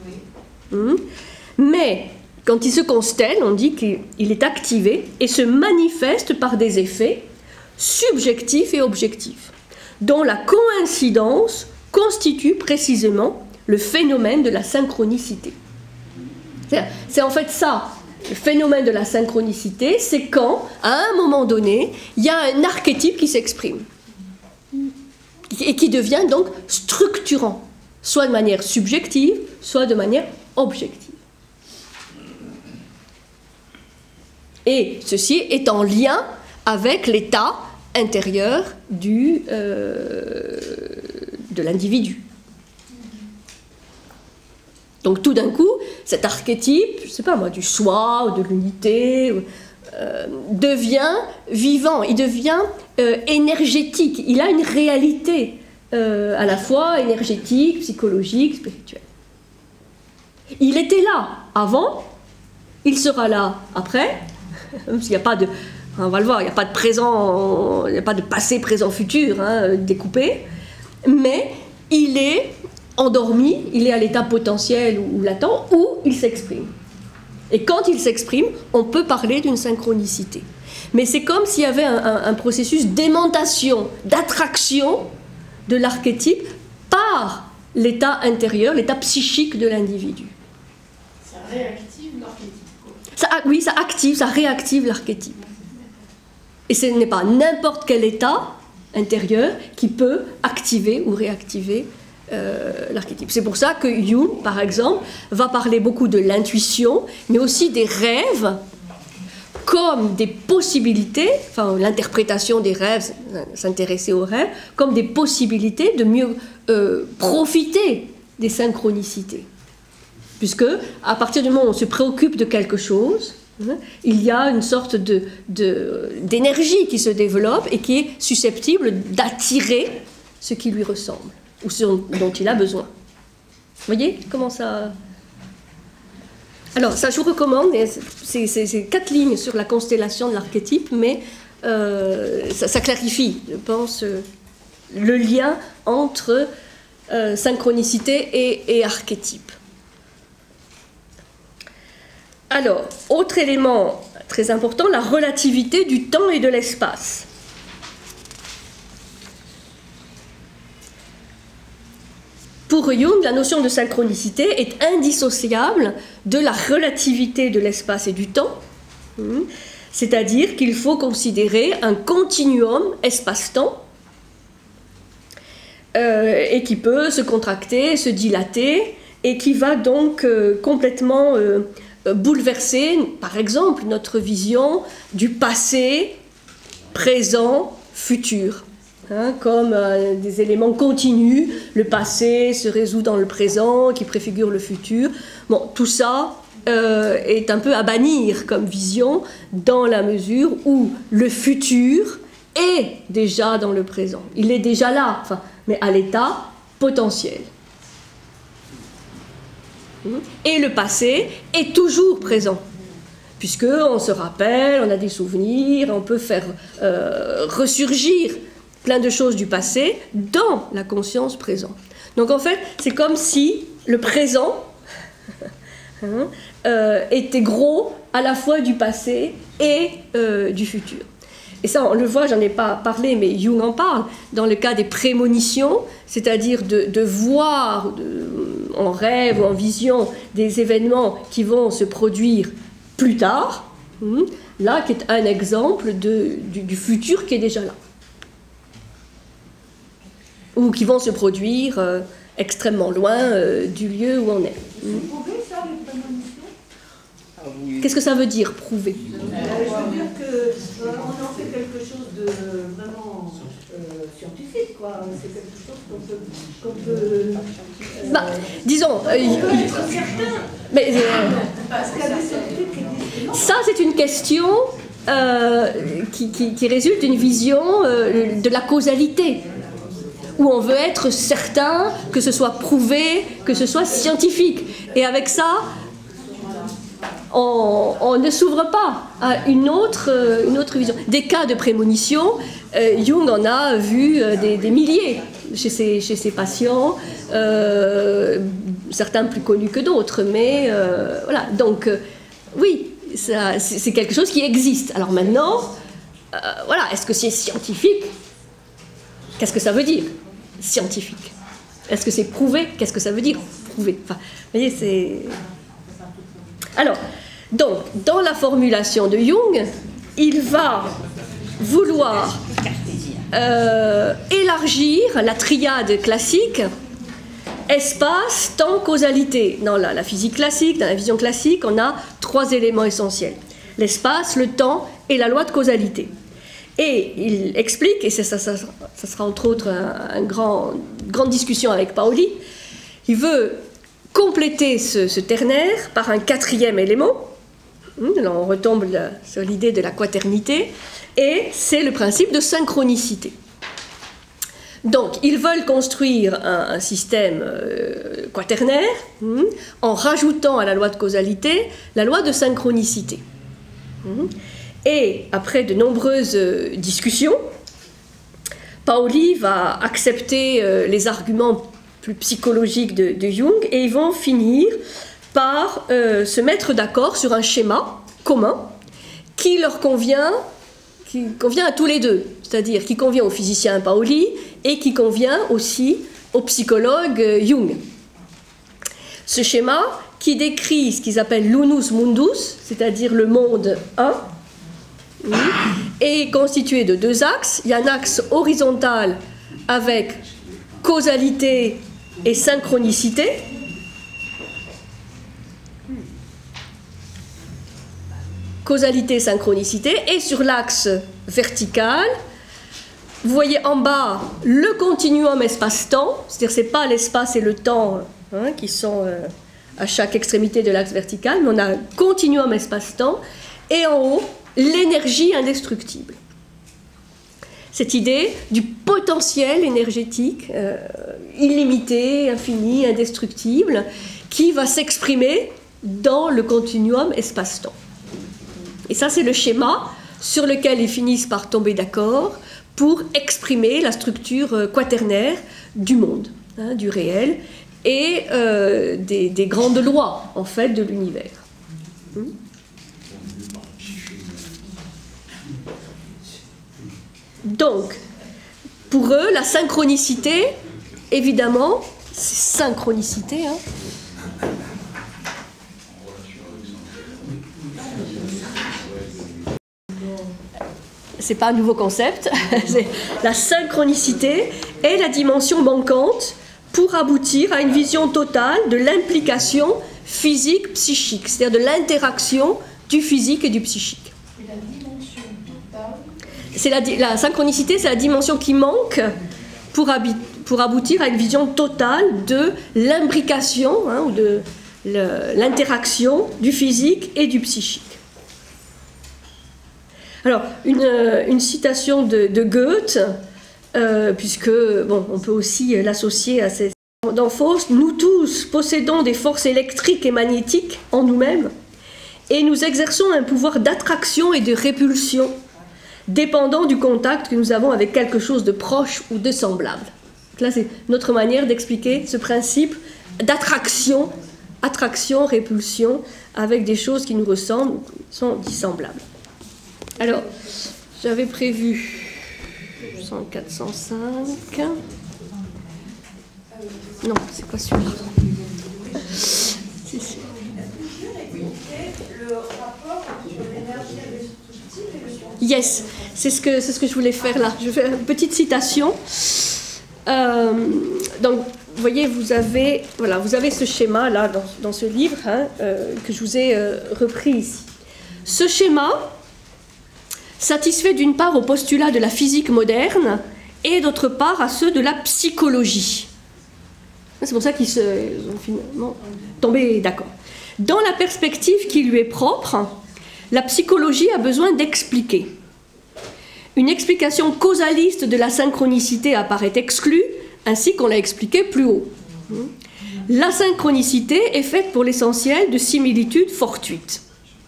Mais quand il se constelle, on dit qu'il est activé et se manifeste par des effets subjectifs et objectifs, dont la coïncidence constitue précisément le phénomène de la synchronicité. C'est en fait ça, le phénomène de la synchronicité, c'est quand, à un moment donné, il y a un archétype qui s'exprime et qui devient donc structurant, soit de manière subjective, soit de manière objective. Et ceci est en lien avec l'état intérieur de l'individu. Donc tout d'un coup, cet archétype, je ne sais pas moi, du soi ou de l'unité, devient vivant, il devient énergétique, il a une réalité à la fois énergétique, psychologique, spirituelle. Il était là avant, il sera là après, même s'il n'y a pas de, on va le voir, il n'y a pas de présent, il n'y a pas de passé, présent, futur découpé, mais il est endormi, il est à l'état potentiel ou latent où il s'exprime. Et quand il s'exprime, on peut parler d'une synchronicité. Mais c'est comme s'il y avait un processus d'aimantation, d'attraction de l'archétype par l'état intérieur, l'état psychique de l'individu. Ça réactive l'archétype. Oui, ça active, ça réactive l'archétype. Et ce n'est pas n'importe quel état intérieur qui peut activer ou réactiver l'archétype. C'est pour ça que Jung, par exemple, va parler beaucoup de l'intuition, mais aussi des rêves comme des possibilités, enfin l'interprétation des rêves, s'intéresser aux rêves, comme des possibilités de mieux profiter des synchronicités. Puisque, à partir du moment où on se préoccupe de quelque chose, il y a une sorte d'énergie qui se développe et qui est susceptible d'attirer ce qui lui ressemble, ou ce dont il a besoin. Vous voyez comment ça... Alors, ça, je vous recommande, c'est 4 lignes sur la constellation de l'archétype, mais ça clarifie, je pense, le lien entre synchronicité et archétype. Alors, autre élément très important, la relativité du temps et de l'espace. Pour Jung, la notion de synchronicité est indissociable de la relativité de l'espace et du temps, c'est-à-dire qu'il faut considérer un continuum espace-temps et qui peut se contracter, se dilater, et qui va donc complètement bouleverser, par exemple, notre vision du passé, présent, futur. Comme des éléments continus, le passé se résout dans le présent, qui préfigure le futur. Bon, tout ça est un peu à bannir comme vision, dans la mesure où le futur est déjà dans le présent. Il est déjà là, mais à l'état potentiel. Et le passé est toujours présent, puisqu'on se rappelle, on a des souvenirs, on peut faire ressurgir plein de choses du passé dans la conscience présente. Donc en fait, c'est comme si le présent était gros à la fois du passé et du futur. Et ça, on le voit, j'en ai pas parlé, mais Jung en parle, dans le cas des prémonitions, c'est-à-dire de voir en rêve ou en vision des événements qui vont se produire plus tard, là, qui est un exemple du futur qui est déjà là. Ou qui vont se produire extrêmement loin du lieu où on est. C'est prouvé ça, les prémonitions? Qu'est-ce que ça veut dire, prouver? Je veux dire qu'on en fait quelque chose de vraiment scientifique, quoi. C'est quelque chose qu'on peut Bah, disons... on peut être certain. mais, Parce qu'il y a des scientifiques qui disent que non. ça, c'est une question qui résulte d'une vision de la causalité, où on veut être certain que ce soit prouvé, que ce soit scientifique. Et avec ça, on ne s'ouvre pas à une autre vision. Des cas de prémonition, Jung en a vu des milliers chez ses patients, certains plus connus que d'autres, mais voilà. Donc, oui, c'est quelque chose qui existe. Alors maintenant, voilà, est-ce que c'est scientifique? Qu'est-ce que ça veut dire, scientifique? Est-ce que c'est prouvé? Qu'est-ce que ça veut dire, prouvé? Enfin, vous voyez, c'est... Alors, donc, dans la formulation de Jung, il va vouloir élargir la triade classique, espace, temps, causalité. Dans la physique classique, dans la vision classique, on a 3 éléments essentiels: l'espace, le temps et la loi de causalité. Et il explique, et ça sera entre autres une grande discussion avec Paoli, il veut compléter ce ternaire par un 4e élément. Là, on retombe sur l'idée de la quaternité, et c'est le principe de synchronicité. Donc, ils veulent construire un système quaternaire en rajoutant à la loi de causalité la loi de synchronicité. Et après de nombreuses discussions, Paoli va accepter les arguments plus psychologiques de Jung, et ils vont finir par se mettre d'accord sur un schéma commun qui leur convient à tous les deux, c'est-à-dire qui convient au physicien Paoli et qui convient aussi au psychologue Jung. Ce schéma qui décrit ce qu'ils appellent l'unus mundus, c'est-à-dire le monde 1, est constitué de 2 axes. Il y a un axe horizontal avec causalité et synchronicité. Causalité, synchronicité, et sur l'axe vertical, vous voyez en bas le continuum espace-temps, c'est-à-dire c'est pas l'espace et le temps qui sont à chaque extrémité de l'axe vertical, mais on a un continuum espace-temps, et en haut, l'énergie indestructible. Cette idée du potentiel énergétique illimité, infini, indestructible, qui va s'exprimer dans le continuum espace-temps. Et ça, c'est le schéma sur lequel ils finissent par tomber d'accord pour exprimer la structure quaternaire du monde, du réel, et des grandes lois, en fait, de l'univers. Donc, pour eux, la synchronicité, évidemment, c'est synchronicité, c'est pas un nouveau concept, c'est la synchronicité est la dimension manquante pour aboutir à une vision totale de l'implication physique-psychique, c'est-à-dire de l'interaction du physique et du psychique. Et la dimension totale, La synchronicité, c'est la dimension qui manque pour aboutir à une vision totale de l'imbrication, ou de l'interaction du physique et du psychique. Alors, une citation de Goethe, puisque, on peut aussi l'associer à cette... Dans Faust, nous tous possédons des forces électriques et magnétiques en nous-mêmes, et nous exerçons un pouvoir d'attraction et de répulsion, dépendant du contact que nous avons avec quelque chose de proche ou de semblable. Donc là, c'est notre manière d'expliquer ce principe d'attraction, répulsion, avec des choses qui nous ressemblent, sont dissemblables. Alors, j'avais prévu 405. Non, c'est pas celui-là. le rapport entre l'énergie indestructible et le scientifique. Yes, c'est ce que je voulais faire là. Je fais une petite citation. Donc, voyez, vous avez ce schéma là dans ce livre hein, que je vous ai repris ici. Ce schéma satisfait d'une part aux postulats de la physique moderne et d'autre part à ceux de la psychologie. C'est pour ça qu'ils sont finalement tombés d'accord. Dans la perspective qui lui est propre, la psychologie a besoin d'expliquer. Une explication causaliste de la synchronicité apparaît exclue, ainsi qu'on l'a expliqué plus haut. La synchronicité est faite pour l'essentiel de similitudes fortuites.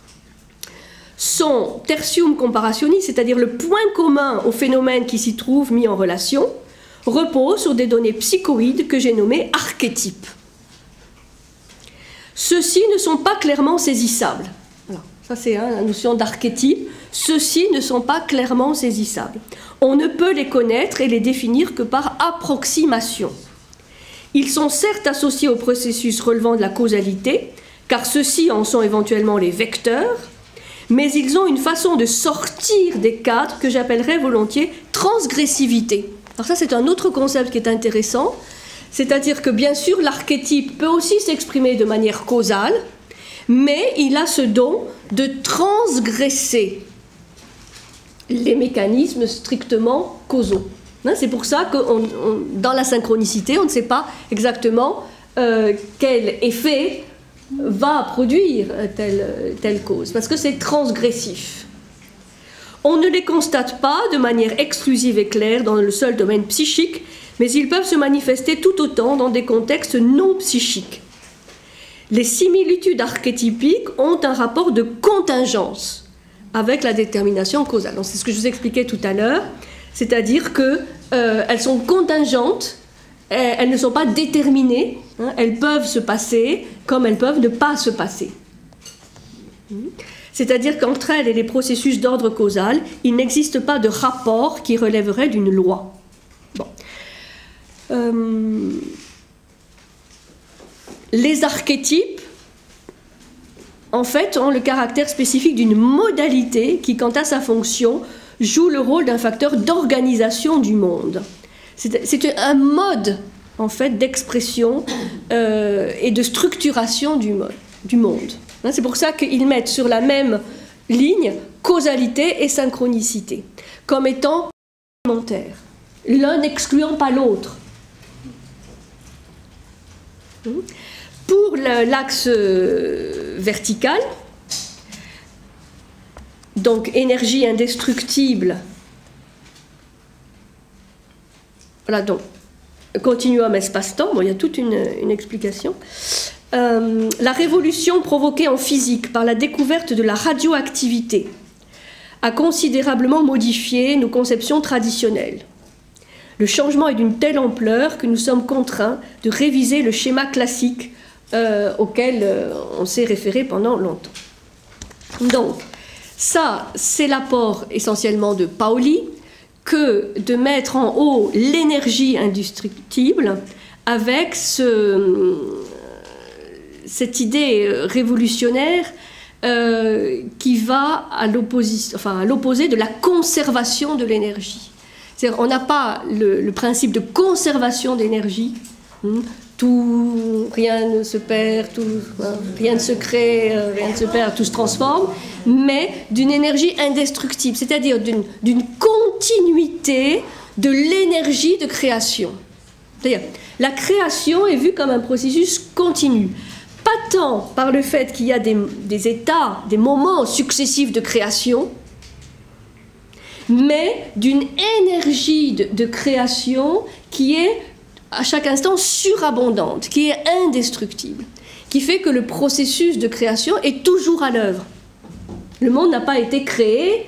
Son tertium comparationis, c'est-à-dire le point commun aux phénomènes qui s'y trouvent mis en relation, repose sur des données psychoïdes que j'ai nommées archétypes. Ceux-ci ne sont pas clairement saisissables. Voilà. Ça, c'est la notion d'archétype. Ceux-ci ne sont pas clairement saisissables. On ne peut les connaître et les définir que par approximation. Ils sont certes associés au processus relevant de la causalité, car ceux-ci en sont éventuellement les vecteurs, mais ils ont une façon de sortir des cadres que j'appellerais volontiers transgressivité. Alors ça, c'est un autre concept qui est intéressant, c'est-à-dire que bien sûr, l'archétype peut aussi s'exprimer de manière causale, mais il a ce don de transgresser les mécanismes strictement causaux. C'est pour ça que dans la synchronicité, on ne sait pas exactement quel effet va produire telle cause, parce que c'est transgressif. On ne les constate pas de manière exclusive et claire dans le seul domaine psychique, mais ils peuvent se manifester tout autant dans des contextes non psychiques. Les similitudes archétypiques ont un rapport de contingence avec la détermination causale. Donc, c'est ce que je vous expliquais tout à l'heure, c'est-à-dire qu'elles sont contingentes, elles ne sont pas déterminées, hein, elles peuvent se passer comme elles peuvent ne pas se passer. C'est-à-dire qu'entre elles et les processus d'ordre causal, il n'existe pas de rapport qui relèverait d'une loi. Bon. Les archétypes, en fait, ont le caractère spécifique d'une modalité qui, quant à sa fonction, joue le rôle d'un facteur d'organisation du monde. C'est un mode, en fait, d'expression et de structuration du monde. C'est pour ça qu'ils mettent sur la même ligne causalité et synchronicité, comme étant complémentaires, l'un n'excluant pas l'autre. Pour l'axe vertical, donc énergie indestructible, voilà, donc continuum espace-temps, bon, il y a toute une explication. La révolution provoquée en physique par la découverte de la radioactivité a considérablement modifié nos conceptions traditionnelles. Le changement est d'une telle ampleur que nous sommes contraints de réviser le schéma classique auquel on s'est référé pendant longtemps. Donc, ça, c'est l'apport essentiellement de Pauli, que de mettre en haut l'énergie indestructible avec cette idée révolutionnaire qui va à l'opposé de la conservation de l'énergie. C'est-à-dire, on n'a pas le principe de conservation d'énergie, rien ne se perd, rien ne se crée, rien ne se perd, tout se transforme, mais d'une énergie indestructible, c'est-à-dire d'une continuité de l'énergie de création. C'est-à-dire, la création est vue comme un processus continu, pas tant par le fait qu'il y a des états, des moments successifs de création, mais d'une énergie de création qui est à chaque instant surabondante, qui est indestructible, qui fait que le processus de création est toujours à l'œuvre. Le monde n'a pas été créé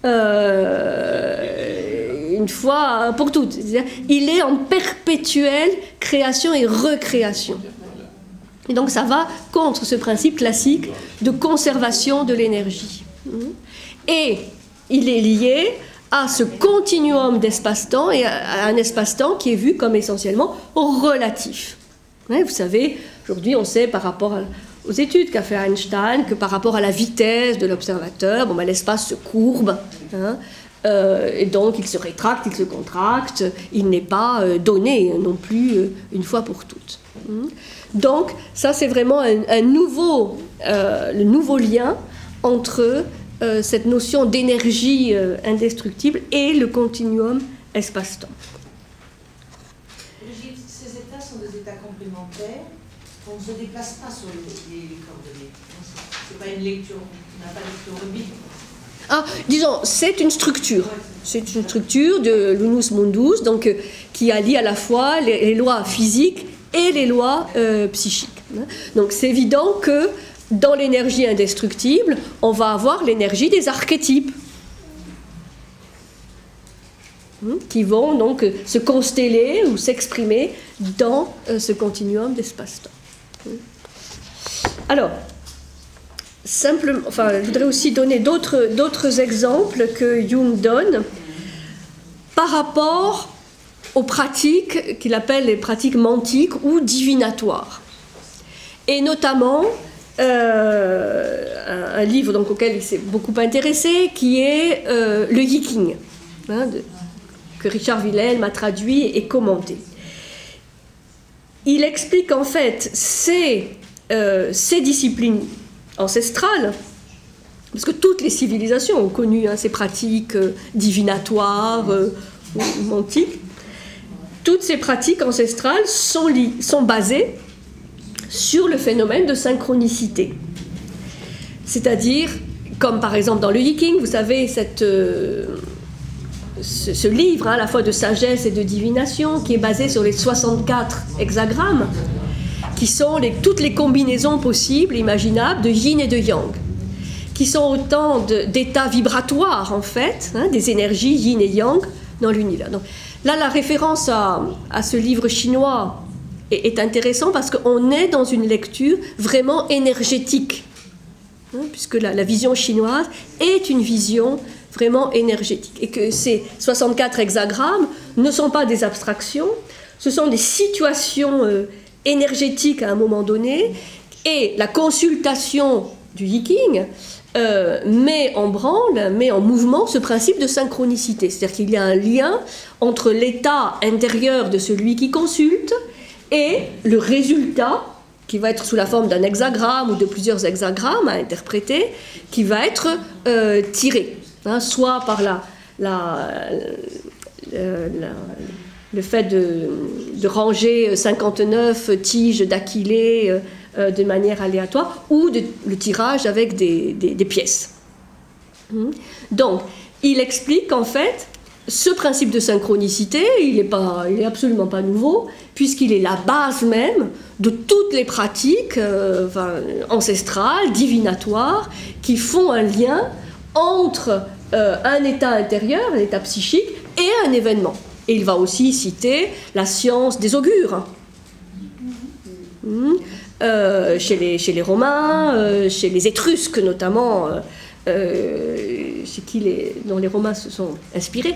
une fois pour toutes. Il est en perpétuelle création et recréation. Et donc ça va contre ce principe classique de conservation de l'énergie. Et il est lié à ce continuum d'espace-temps et à un espace-temps qui est vu comme essentiellement relatif. Vous savez, aujourd'hui on sait par rapport aux études qu'a fait Einstein que par rapport à la vitesse de l'observateur, l'espace se courbe. Et donc il se rétracte, il se contracte, il n'est pas donné non plus une fois pour toutes. Donc ça c'est vraiment le nouveau lien entre cette notion d'énergie indestructible et le continuum espace-temps. Brigitte, ces états sont des états complémentaires. On ne se déplace pas sur les coordonnées. Ce n'est pas une lecture, on n'a pas de lecture orbite. Ah, disons, c'est une structure. C'est une structure de l'unus mundus, donc, qui allie à la fois les lois physiques et les lois psychiques. Donc c'est évident que dans l'énergie indestructible, on va avoir l'énergie des archétypes qui vont donc se consteller ou s'exprimer dans ce continuum d'espace-temps. Alors, simplement, je voudrais aussi donner d'autres exemples que Jung donne par rapport aux pratiques qu'il appelle les pratiques mantiques ou divinatoires. Et notamment, un livre donc, auquel il s'est beaucoup intéressé, qui est le Yiking, que Richard Wilhelm a traduit et commenté. Il explique en fait ces disciplines ancestrales, parce que toutes les civilisations ont connu ces pratiques divinatoires ou mantiques. Toutes ces pratiques ancestrales sont basées sur le phénomène de synchronicité. C'est-à-dire, comme par exemple dans le Yiking, vous savez, ce livre, à la fois de sagesse et de divination, qui est basé sur les 64 hexagrammes, qui sont toutes les combinaisons possibles, imaginables, de yin et de yang, qui sont autant d'états vibratoires, en fait, des énergies yin et yang dans l'univers. Donc, là, la référence à ce livre chinois est intéressant parce qu'on est dans une lecture vraiment énergétique, puisque la vision chinoise est une vision vraiment énergétique, et que ces 64 hexagrammes ne sont pas des abstractions, ce sont des situations énergétiques à un moment donné, et la consultation du Yiking met en branle, met en mouvement ce principe de synchronicité, c'est-à-dire qu'il y a un lien entre l'état intérieur de celui qui consulte et le résultat, qui va être sous la forme d'un hexagramme ou de plusieurs hexagrammes à interpréter, qui va être tiré, soit par le fait de ranger 59 tiges d'aquilée de manière aléatoire, ou le tirage avec des pièces. Donc, il explique qu'en fait, ce principe de synchronicité, il est absolument pas nouveau, puisqu'il est la base même de toutes les pratiques ancestrales, divinatoires, qui font un lien entre un état intérieur, un état psychique, et un événement. Et il va aussi citer la science des augures. Chez les Romains, chez les Étrusques notamment, dont les Romains se sont inspirés.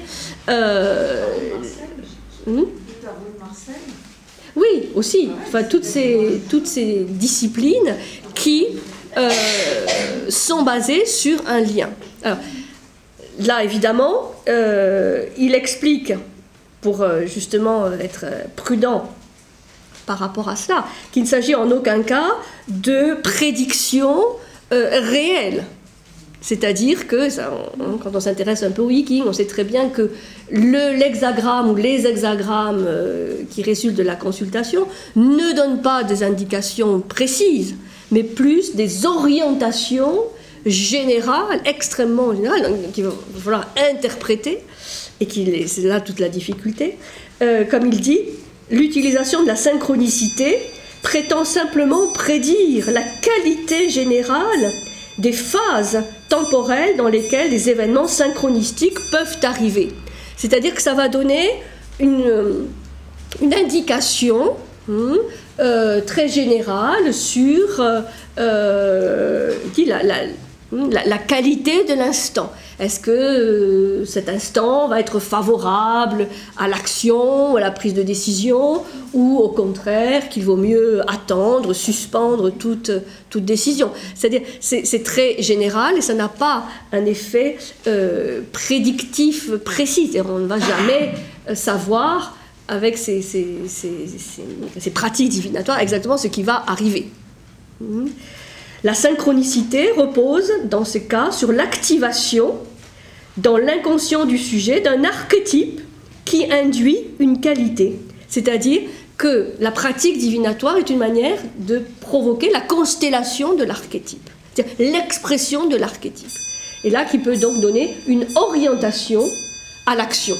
Oui, aussi. Enfin, toutes ces disciplines qui sont basées sur un lien. Alors, là, évidemment, il explique, pour justement être prudent par rapport à cela, qu'il ne s'agit en aucun cas de prédiction réelle. C'est-à-dire que, quand on s'intéresse un peu au Yiking, on sait très bien que l'hexagramme ou les hexagrammes qui résultent de la consultation ne donnent pas des indications précises, mais plus des orientations générales, extrêmement générales, qu'il va falloir interpréter, et c'est là toute la difficulté. Comme il dit, l'utilisation de la synchronicité prétend simplement prédire la qualité générale des phases temporelles dans lesquelles les événements synchronistiques peuvent arriver. C'est-à-dire que ça va donner une indication très générale sur la qualité de l'instant. Est-ce que cet instant va être favorable à l'action, à la prise de décision, ou au contraire qu'il vaut mieux attendre, suspendre toute décision? C'est-à-dire, c'est très général et ça n'a pas un effet prédictif précis. On ne va jamais savoir avec ces pratiques divinatoires exactement ce qui va arriver. La synchronicité repose, dans ce cas, sur l'activation dans l'inconscient du sujet d'un archétype qui induit une qualité. C'est-à-dire que la pratique divinatoire est une manière de provoquer la constellation de l'archétype, c'est-à-dire l'expression de l'archétype. Et là, qui peut donc donner une orientation à l'action.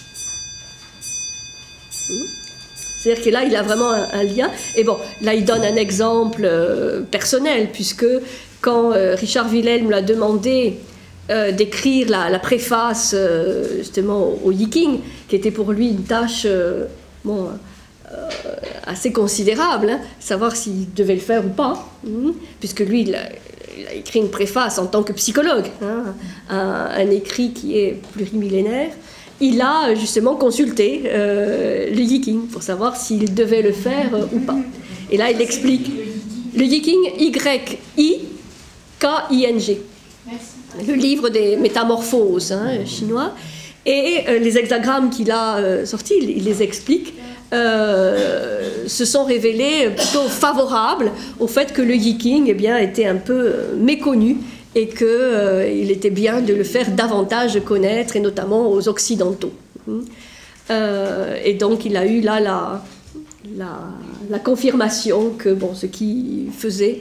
C'est-à-dire que là, il a vraiment un lien. Et bon, là, il donne un exemple personnel, puisque quand Richard Wilhelm l'a demandé d'écrire la préface, justement, au Yiking, qui était pour lui une tâche assez considérable, hein, savoir s'il devait le faire ou pas, puisque lui, il a écrit une préface en tant que psychologue, hein, un écrit qui est plurimillénaire. Il a justement consulté le Yiking pour savoir s'il devait le faire ou pas. Et là, il explique le Yiking, Y-I-K-I-N-G, le livre des métamorphoses, hein, chinois. Et les hexagrammes qu'il a sortis, il les explique, se sont révélés plutôt favorables au fait que le Yiking, eh bien, était un peu méconnu et qu'il était bien de le faire davantage connaître, et notamment aux Occidentaux. Et donc il a eu là la confirmation que bon, ce qu'il faisait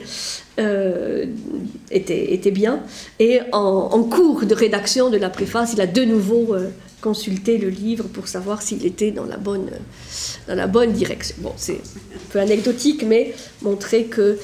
était bien. Et en cours de rédaction de la préface, il a de nouveau consulté le livre pour savoir s'il était dans la bonne direction. Bon, c'est un peu anecdotique, mais montrer que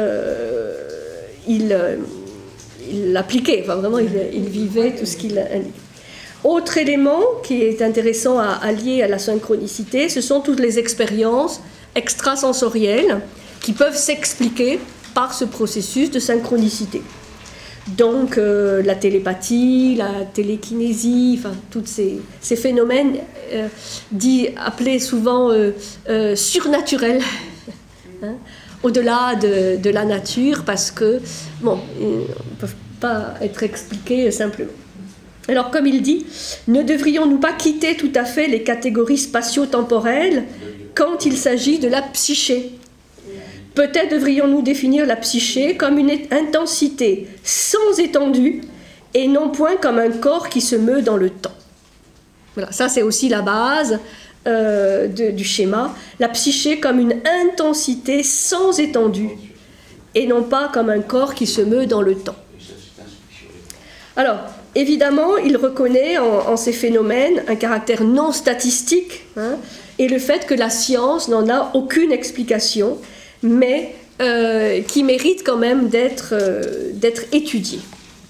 il l'appliquait, enfin vraiment il vivait tout ce qu'il indique. Autre élément qui est intéressant à lier à la synchronicité, ce sont toutes les expériences extrasensorielles qui peuvent s'expliquer par ce processus de synchronicité. Donc la télépathie, la télékinésie, enfin tous ces phénomènes appelés souvent surnaturels, hein, au-delà de la nature, parce que, bon, ils ne peuvent pas être expliqués simplement. Alors, comme il dit, ne devrions-nous pas quitter tout à fait les catégories spatio-temporelles quand il s'agit de la psyché? Peut-être devrions-nous définir la psyché comme une intensité sans étendue et non point comme un corps qui se meut dans le temps. Voilà, ça c'est aussi la base du schéma, la psyché comme une intensité sans étendue et non pas comme un corps qui se meut dans le temps. Alors, évidemment, il reconnaît en ces phénomènes un caractère non statistique, hein, et le fait que la science n'en a aucune explication, mais qui mérite quand même d'être étudiée.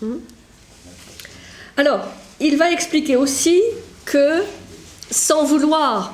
Alors, il va expliquer aussi que sans vouloir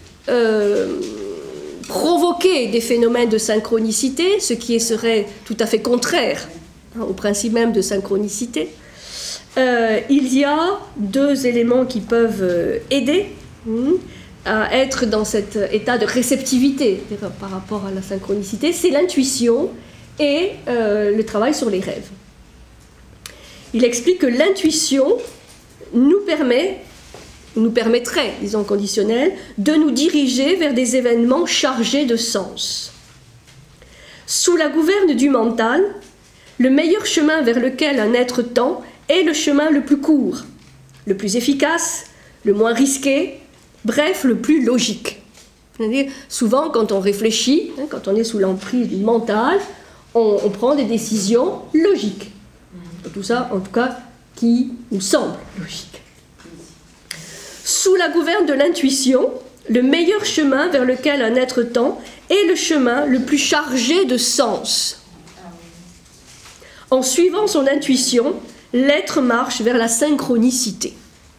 provoquer des phénomènes de synchronicité, ce qui serait tout à fait contraire, hein, au principe même de synchronicité, il y a deux éléments qui peuvent aider à être dans cet état de réceptivité par rapport à la synchronicité, c'est l'intuition et le travail sur les rêves. Il explique que l'intuition nous permettrait, disons conditionnel, de nous diriger vers des événements chargés de sens. Sous la gouverne du mental, le meilleur chemin vers lequel un être tend est le chemin le plus court, le plus efficace, le moins risqué, bref, le plus logique. C'est-à-dire, souvent, quand on réfléchit, hein, quand on est sous l'emprise du mental, on prend des décisions logiques. Tout ça, en tout cas, qui nous semble logique. Sous la gouverne de l'intuition, le meilleur chemin vers lequel un être tend est le chemin le plus chargé de sens. En suivant son intuition, l'être marche vers la synchronicité.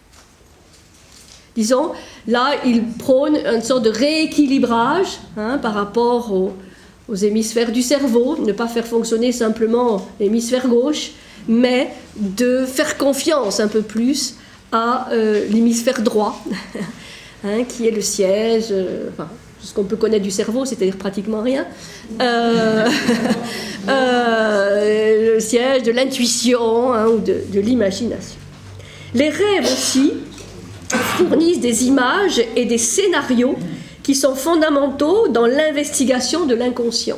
Disons, là, il prône une sorte de rééquilibrage, hein, par rapport aux hémisphères du cerveau, ne pas faire fonctionner simplement l'hémisphère gauche, mais de faire confiance un peu plus à l'hémisphère droit, hein, qui est le siège, enfin, ce qu'on peut connaître du cerveau, c'est-à-dire pratiquement rien, le siège de l'intuition, hein, ou de l'imagination. Les rêves aussi fournissent des images et des scénarios qui sont fondamentaux dans l'investigation de l'inconscient.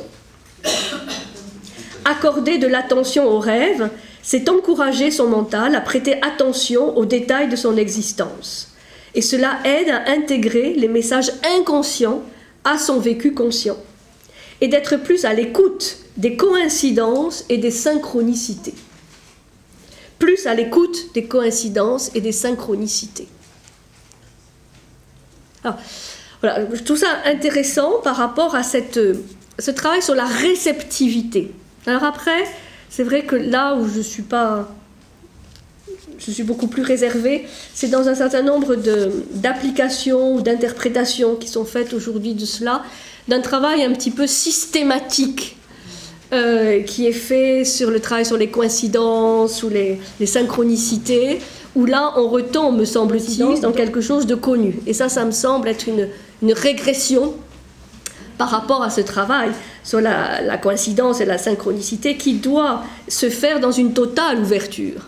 Accorder de l'attention aux rêves, c'est encourager son mental à prêter attention aux détails de son existence. Et cela aide à intégrer les messages inconscients à son vécu conscient. Et d'être plus à l'écoute des coïncidences et des synchronicités. Plus à l'écoute des coïncidences et des synchronicités. Alors, voilà, je trouve ça intéressant par rapport à ce travail sur la réceptivité. Alors après, c'est vrai que là où je suis beaucoup plus réservée, c'est dans un certain nombre d'applications ou d'interprétations qui sont faites aujourd'hui de cela, d'un travail un petit peu systématique qui est fait sur le travail sur les coïncidences ou les synchronicités, où là on retombe, me semble-t-il, dans quelque chose de connu. Et ça me semble être une régression par rapport à ce travail sur la coïncidence et la synchronicité qui doit se faire dans une totale ouverture.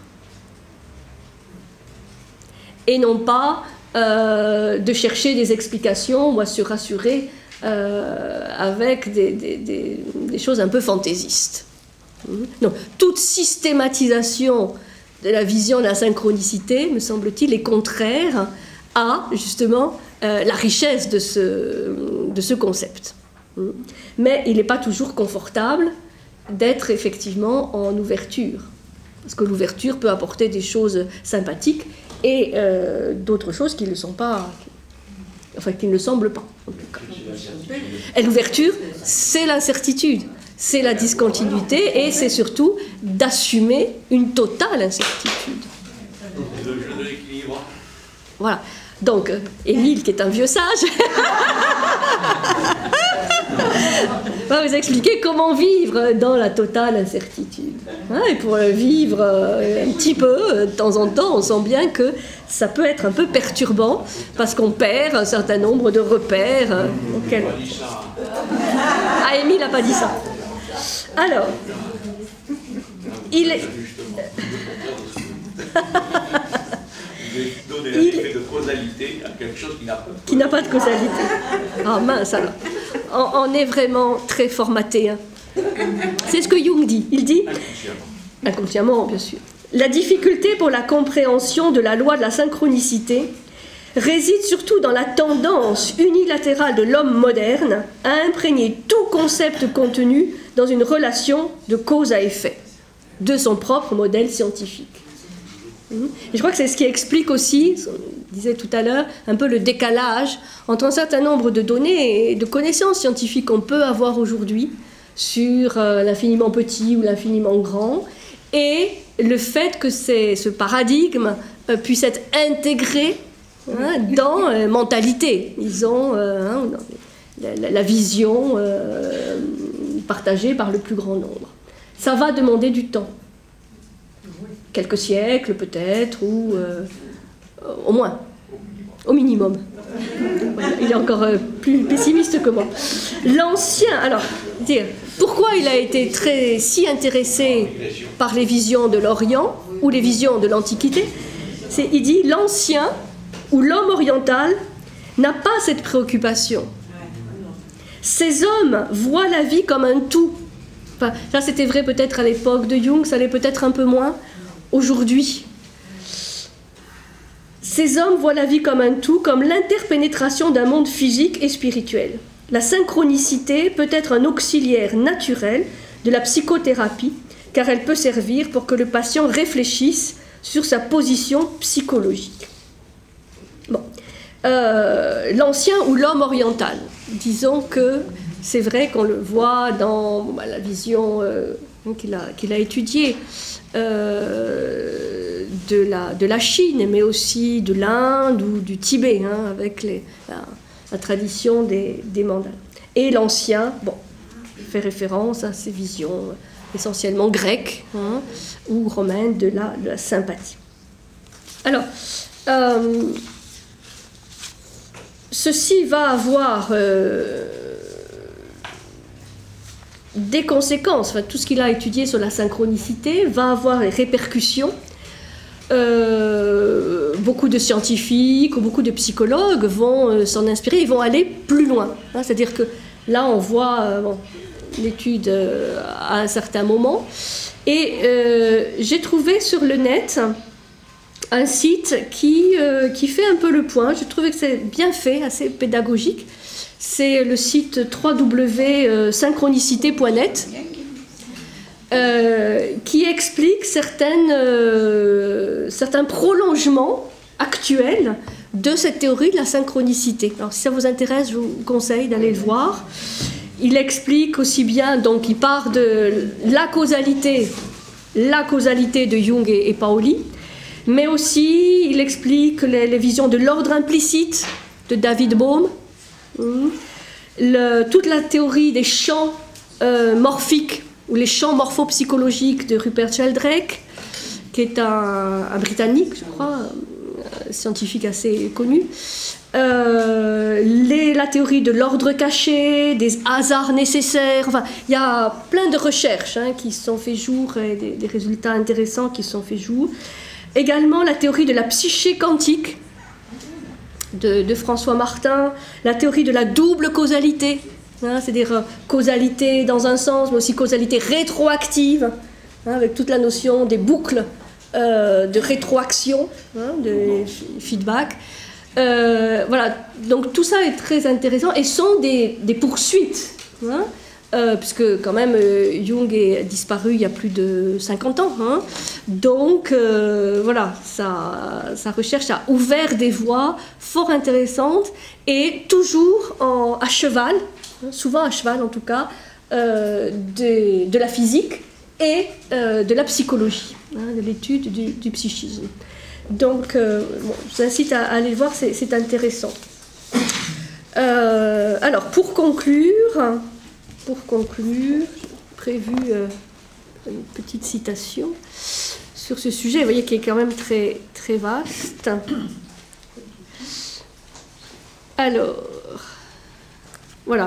Et non pas de chercher des explications ou à se rassurer avec des choses un peu fantaisistes. Non, toute systématisation de la vision de la synchronicité, me semble-t-il, est contraire à, justement, la richesse de ce concept. Mais il n'est pas toujours confortable d'être effectivement en ouverture. Parce que l'ouverture peut apporter des choses sympathiques et d'autres choses qui ne le sont pas, enfin qui ne le semblent pas. En tout cas. Et l'ouverture, c'est l'incertitude, c'est la discontinuité et c'est surtout d'assumer une totale incertitude. Le jeu de l'équilibre. Voilà. Donc, Émile, qui est un vieux sage, va vous expliquer comment vivre dans la totale incertitude. Et pour vivre un petit peu, de temps en temps, on sent bien que ça peut être un peu perturbant, parce qu'on perd un certain nombre de repères. Ah, Émile n'a pas dit ça. Alors, il est... Donner un effet de causalité à quelque chose qui n'a pas de causalité. Ah mince alors. On est vraiment très formaté. Hein. C'est ce que Jung dit. Il dit, inconsciemment bien sûr, la difficulté pour la compréhension de la loi de la synchronicité réside surtout dans la tendance unilatérale de l'homme moderne à imprégner tout concept contenu dans une relation de cause à effet de son propre modèle scientifique. Et je crois que c'est ce qui explique aussi, on disait tout à l'heure, un peu le décalage entre un certain nombre de données et de connaissances scientifiques qu'on peut avoir aujourd'hui sur l'infiniment petit ou l'infiniment grand, et le fait que ce paradigme puisse être intégré dans la mentalité. Ils ont la vision partagée par le plus grand nombre. Ça va demander du temps. Quelques siècles peut-être, ou au moins, au minimum. Il est encore plus pessimiste que moi. L'ancien, alors, pourquoi il a été si intéressé par les visions de l'Orient ou les visions de l'Antiquité? Il dit, l'ancien ou l'homme oriental n'a pas cette préoccupation. Ces hommes voient la vie comme un tout. Enfin, ça c'était vrai peut-être à l'époque de Jung, ça l'est peut-être un peu moins. Aujourd'hui, ces hommes voient la vie comme un tout, comme l'interpénétration d'un monde physique et spirituel. La synchronicité peut être un auxiliaire naturel de la psychothérapie, car elle peut servir pour que le patient réfléchisse sur sa position psychologique. Bon. L'ancien ou l'homme oriental, disons que c'est vrai qu'on le voit dans la vision qu'il a étudiée, de la Chine, mais aussi de l'Inde ou du Tibet, avec la tradition des mandales. Et l'ancien, fait référence à ces visions essentiellement grecque, hein, ou romaine, de la sympathie. Alors, ceci va avoir des conséquences. Enfin, tout ce qu'il a étudié sur la synchronicité va avoir des répercussions. Beaucoup de scientifiques ou beaucoup de psychologues vont s'en inspirer, ils vont aller plus loin. Hein, c'est-à-dire que là, on voit l'étude à un certain moment. Et j'ai trouvé sur le net un site qui fait un peu le point. Je trouvais que c'est bien fait, assez pédagogique. C'est le site www.synchronicité.net qui explique certains prolongements actuels de cette théorie de la synchronicité. Alors si ça vous intéresse, je vous conseille d'aller le voir. Il explique aussi bien, donc il part de la causalité de Jung et Pauli, mais aussi il explique les visions de l'ordre implicite de David Bohm, toute la théorie des champs morphiques ou les champs morphopsychologiques de Rupert Sheldrake, qui est un Britannique, je crois, scientifique assez connu. La théorie de l'ordre caché, des hasards nécessaires. Enfin, il y a plein de recherches qui se sont fait jour et des résultats intéressants qui se sont fait jour. Également la théorie de la psyché quantique de François Martin, la théorie de la double causalité, c'est-à-dire causalité dans un sens, mais aussi causalité rétroactive, avec toute la notion des boucles de rétroaction, de feedback. Voilà, donc tout ça est très intéressant et sont des poursuites, puisque quand même Jung est disparu il y a plus de 50 ans. Donc voilà, sa recherche a ouvert des voies fort intéressantes et toujours à cheval, souvent à cheval en tout cas, de la physique et de la psychologie, de l'étude du psychisme. Donc, je vous incite à aller le voir, c'est intéressant. Alors, pour conclure, j'ai prévu une petite citation sur ce sujet, vous voyez, qui est quand même très, très vaste. Alors, voilà,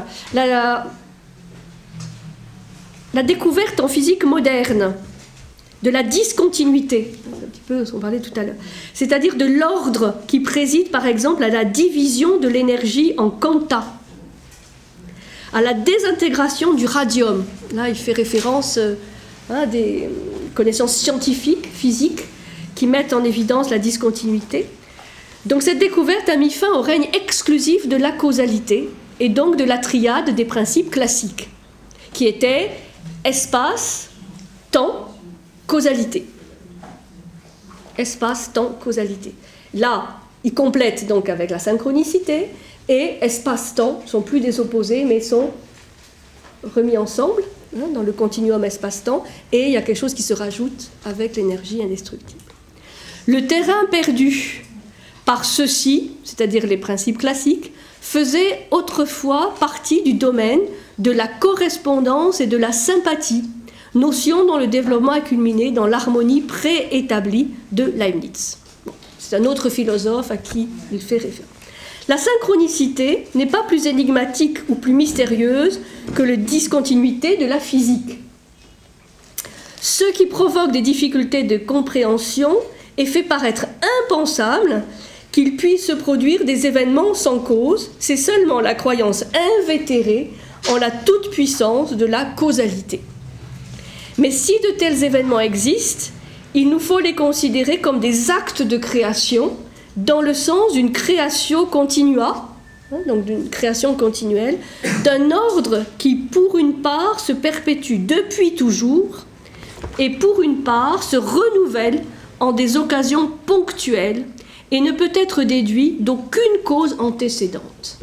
la découverte en physique moderne de la discontinuité, un petit peu ce qu'on parlait tout à l'heure, c'est-à-dire de l'ordre qui préside par exemple à la division de l'énergie en quanta, à la désintégration du radium. Là, il fait référence à des connaissances scientifiques, physiques, qui mettent en évidence la discontinuité. Donc cette découverte a mis fin au règne exclusif de la causalité et donc de la triade des principes classiques, qui étaient espace, temps, causalité. Espace, temps, causalité. Là, il complète donc avec la synchronicité, et espace-temps ne sont plus des opposés, mais sont remis ensemble dans le continuum espace-temps, et il y a quelque chose qui se rajoute avec l'énergie indestructible. Le terrain perdu par ceux-ci, c'est-à-dire les principes classiques, faisait autrefois partie du domaine de la correspondance et de la sympathie, notion dont le développement a culminé dans l'harmonie préétablie de Leibniz. Bon, c'est un autre philosophe à qui il fait référence. La synchronicité n'est pas plus énigmatique ou plus mystérieuse que la discontinuité de la physique. Ce qui provoque des difficultés de compréhension et fait paraître impensable qu'il puisse se produire des événements sans cause, c'est seulement la croyance invétérée en la toute-puissance de la causalité. Mais si de tels événements existent, il nous faut les considérer comme des actes de création, dans le sens d'une création continua, donc d'une création continuelle, d'un ordre qui, pour une part, se perpétue depuis toujours, et pour une part, se renouvelle en des occasions ponctuelles, et ne peut être déduit d'aucune cause antécédente.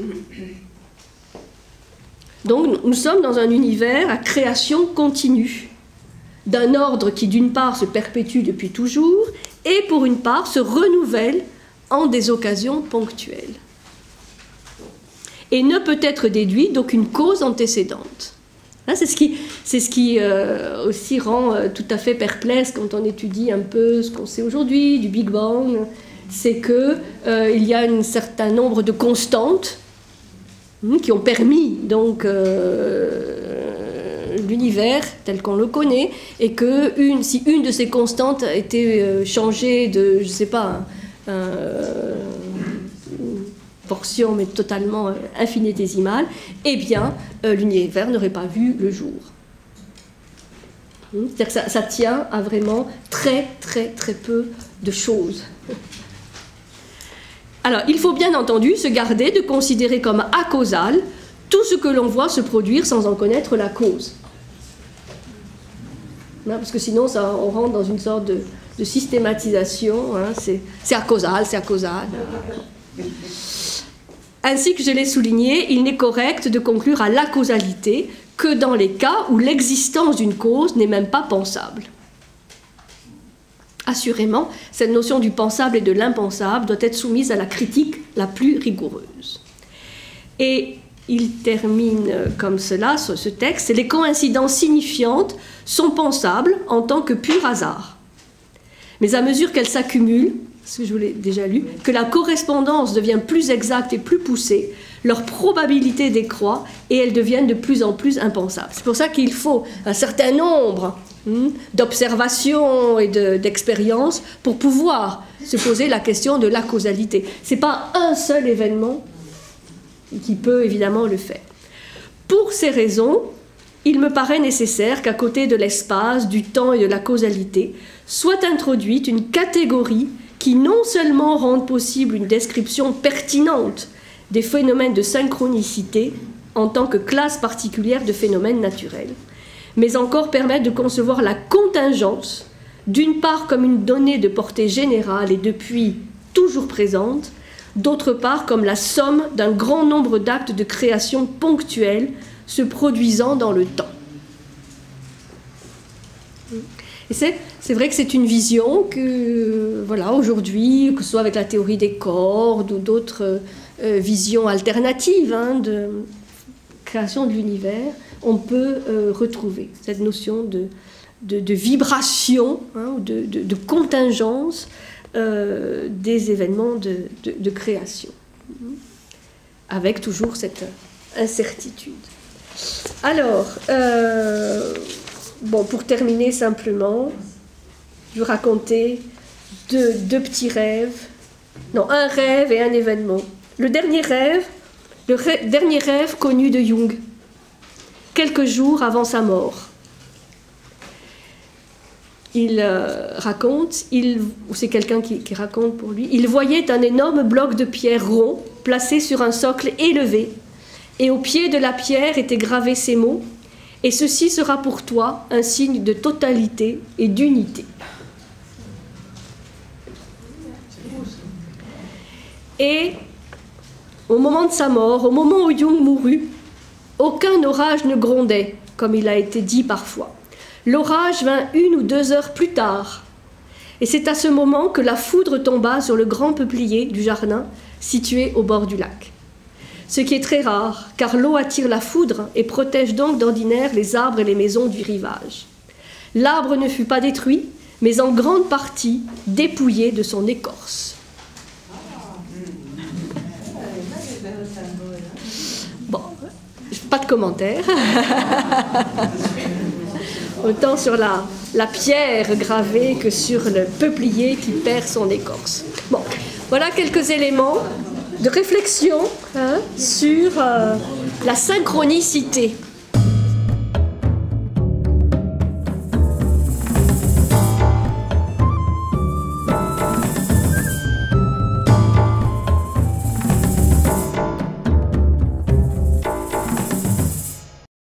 Donc nous sommes dans un univers à création continue, d'un ordre qui d'une part se perpétue depuis toujours, et pour une part se renouvelle en des occasions ponctuelles, et ne peut être déduit d'aucune cause antécédente. Hein, c'est ce qui aussi rend tout à fait perplexe quand on étudie un peu ce qu'on sait aujourd'hui du Big Bang, c'est qu'il y a un certain nombre de constantes qui ont permis donc l'univers tel qu'on le connaît, et que si une de ces constantes a été changée de, je ne sais pas, portion mais totalement infinitésimale, eh bien l'univers n'aurait pas vu le jour. C'est-à-dire que ça tient à vraiment très très très peu de choses. Alors il faut bien entendu se garder de considérer comme acausal tout ce que l'on voit se produire sans en connaître la cause. Non, parce que sinon on rentre dans une sorte de systématisation, hein, c'est acausal, c'est acausal. Ainsi que je l'ai souligné, il n'est correct de conclure à la causalité que dans les cas où l'existence d'une cause n'est même pas pensable. Assurément, cette notion du pensable et de l'impensable doit être soumise à la critique la plus rigoureuse. Et il termine comme cela, ce texte, les coïncidences signifiantes sont pensables en tant que pur hasard. Mais à mesure qu'elles s'accumulent, ce que je vous l'ai déjà lu, que la correspondance devient plus exacte et plus poussée, leur probabilité décroît et elles deviennent de plus en plus impensables. C'est pour ça qu'il faut un certain nombre d'observations et d'expériences pour pouvoir se poser la question de la causalité. Ce n'est pas un seul événement qui peut évidemment le faire. Pour ces raisons, il me paraît nécessaire qu'à côté de l'espace, du temps et de la causalité, soit introduite une catégorie qui non seulement rende possible une description pertinente des phénomènes de synchronicité en tant que classe particulière de phénomènes naturels, mais encore permette de concevoir la contingence, d'une part comme une donnée de portée générale et depuis toujours présente, d'autre part comme la somme d'un grand nombre d'actes de création ponctuels se produisant dans le temps. Et c'est vrai que c'est une vision que, voilà, aujourd'hui, que ce soit avec la théorie des cordes ou d'autres visions alternatives de création de l'univers, on peut retrouver cette notion de vibration, ou de contingence des événements de création, avec toujours cette incertitude. Alors, bon, pour terminer simplement, je vais vous raconter deux petits rêves. Non, un rêve et un événement. Le dernier rêve connu de Jung, quelques jours avant sa mort. Il raconte, ou c'est quelqu'un qui raconte pour lui, il voyait un énorme bloc de pierre rond placé sur un socle élevé, et au pied de la pierre étaient gravés ces mots: « Et ceci sera pour toi un signe de totalité et d'unité. » Et au moment de sa mort, au moment où Jung mourut, aucun orage ne grondait, comme il a été dit parfois. L'orage vint 1 ou 2 heures plus tard, et c'est à ce moment que la foudre tomba sur le grand peuplier du jardin situé au bord du lac. Ce qui est très rare, car l'eau attire la foudre et protège donc d'ordinaire les arbres et les maisons du rivage. L'arbre ne fut pas détruit, mais en grande partie dépouillé de son écorce. Bon, pas de commentaire. Autant sur la pierre gravée que sur le peuplier qui perd son écorce. Bon, voilà quelques éléments de réflexion sur la synchronicité.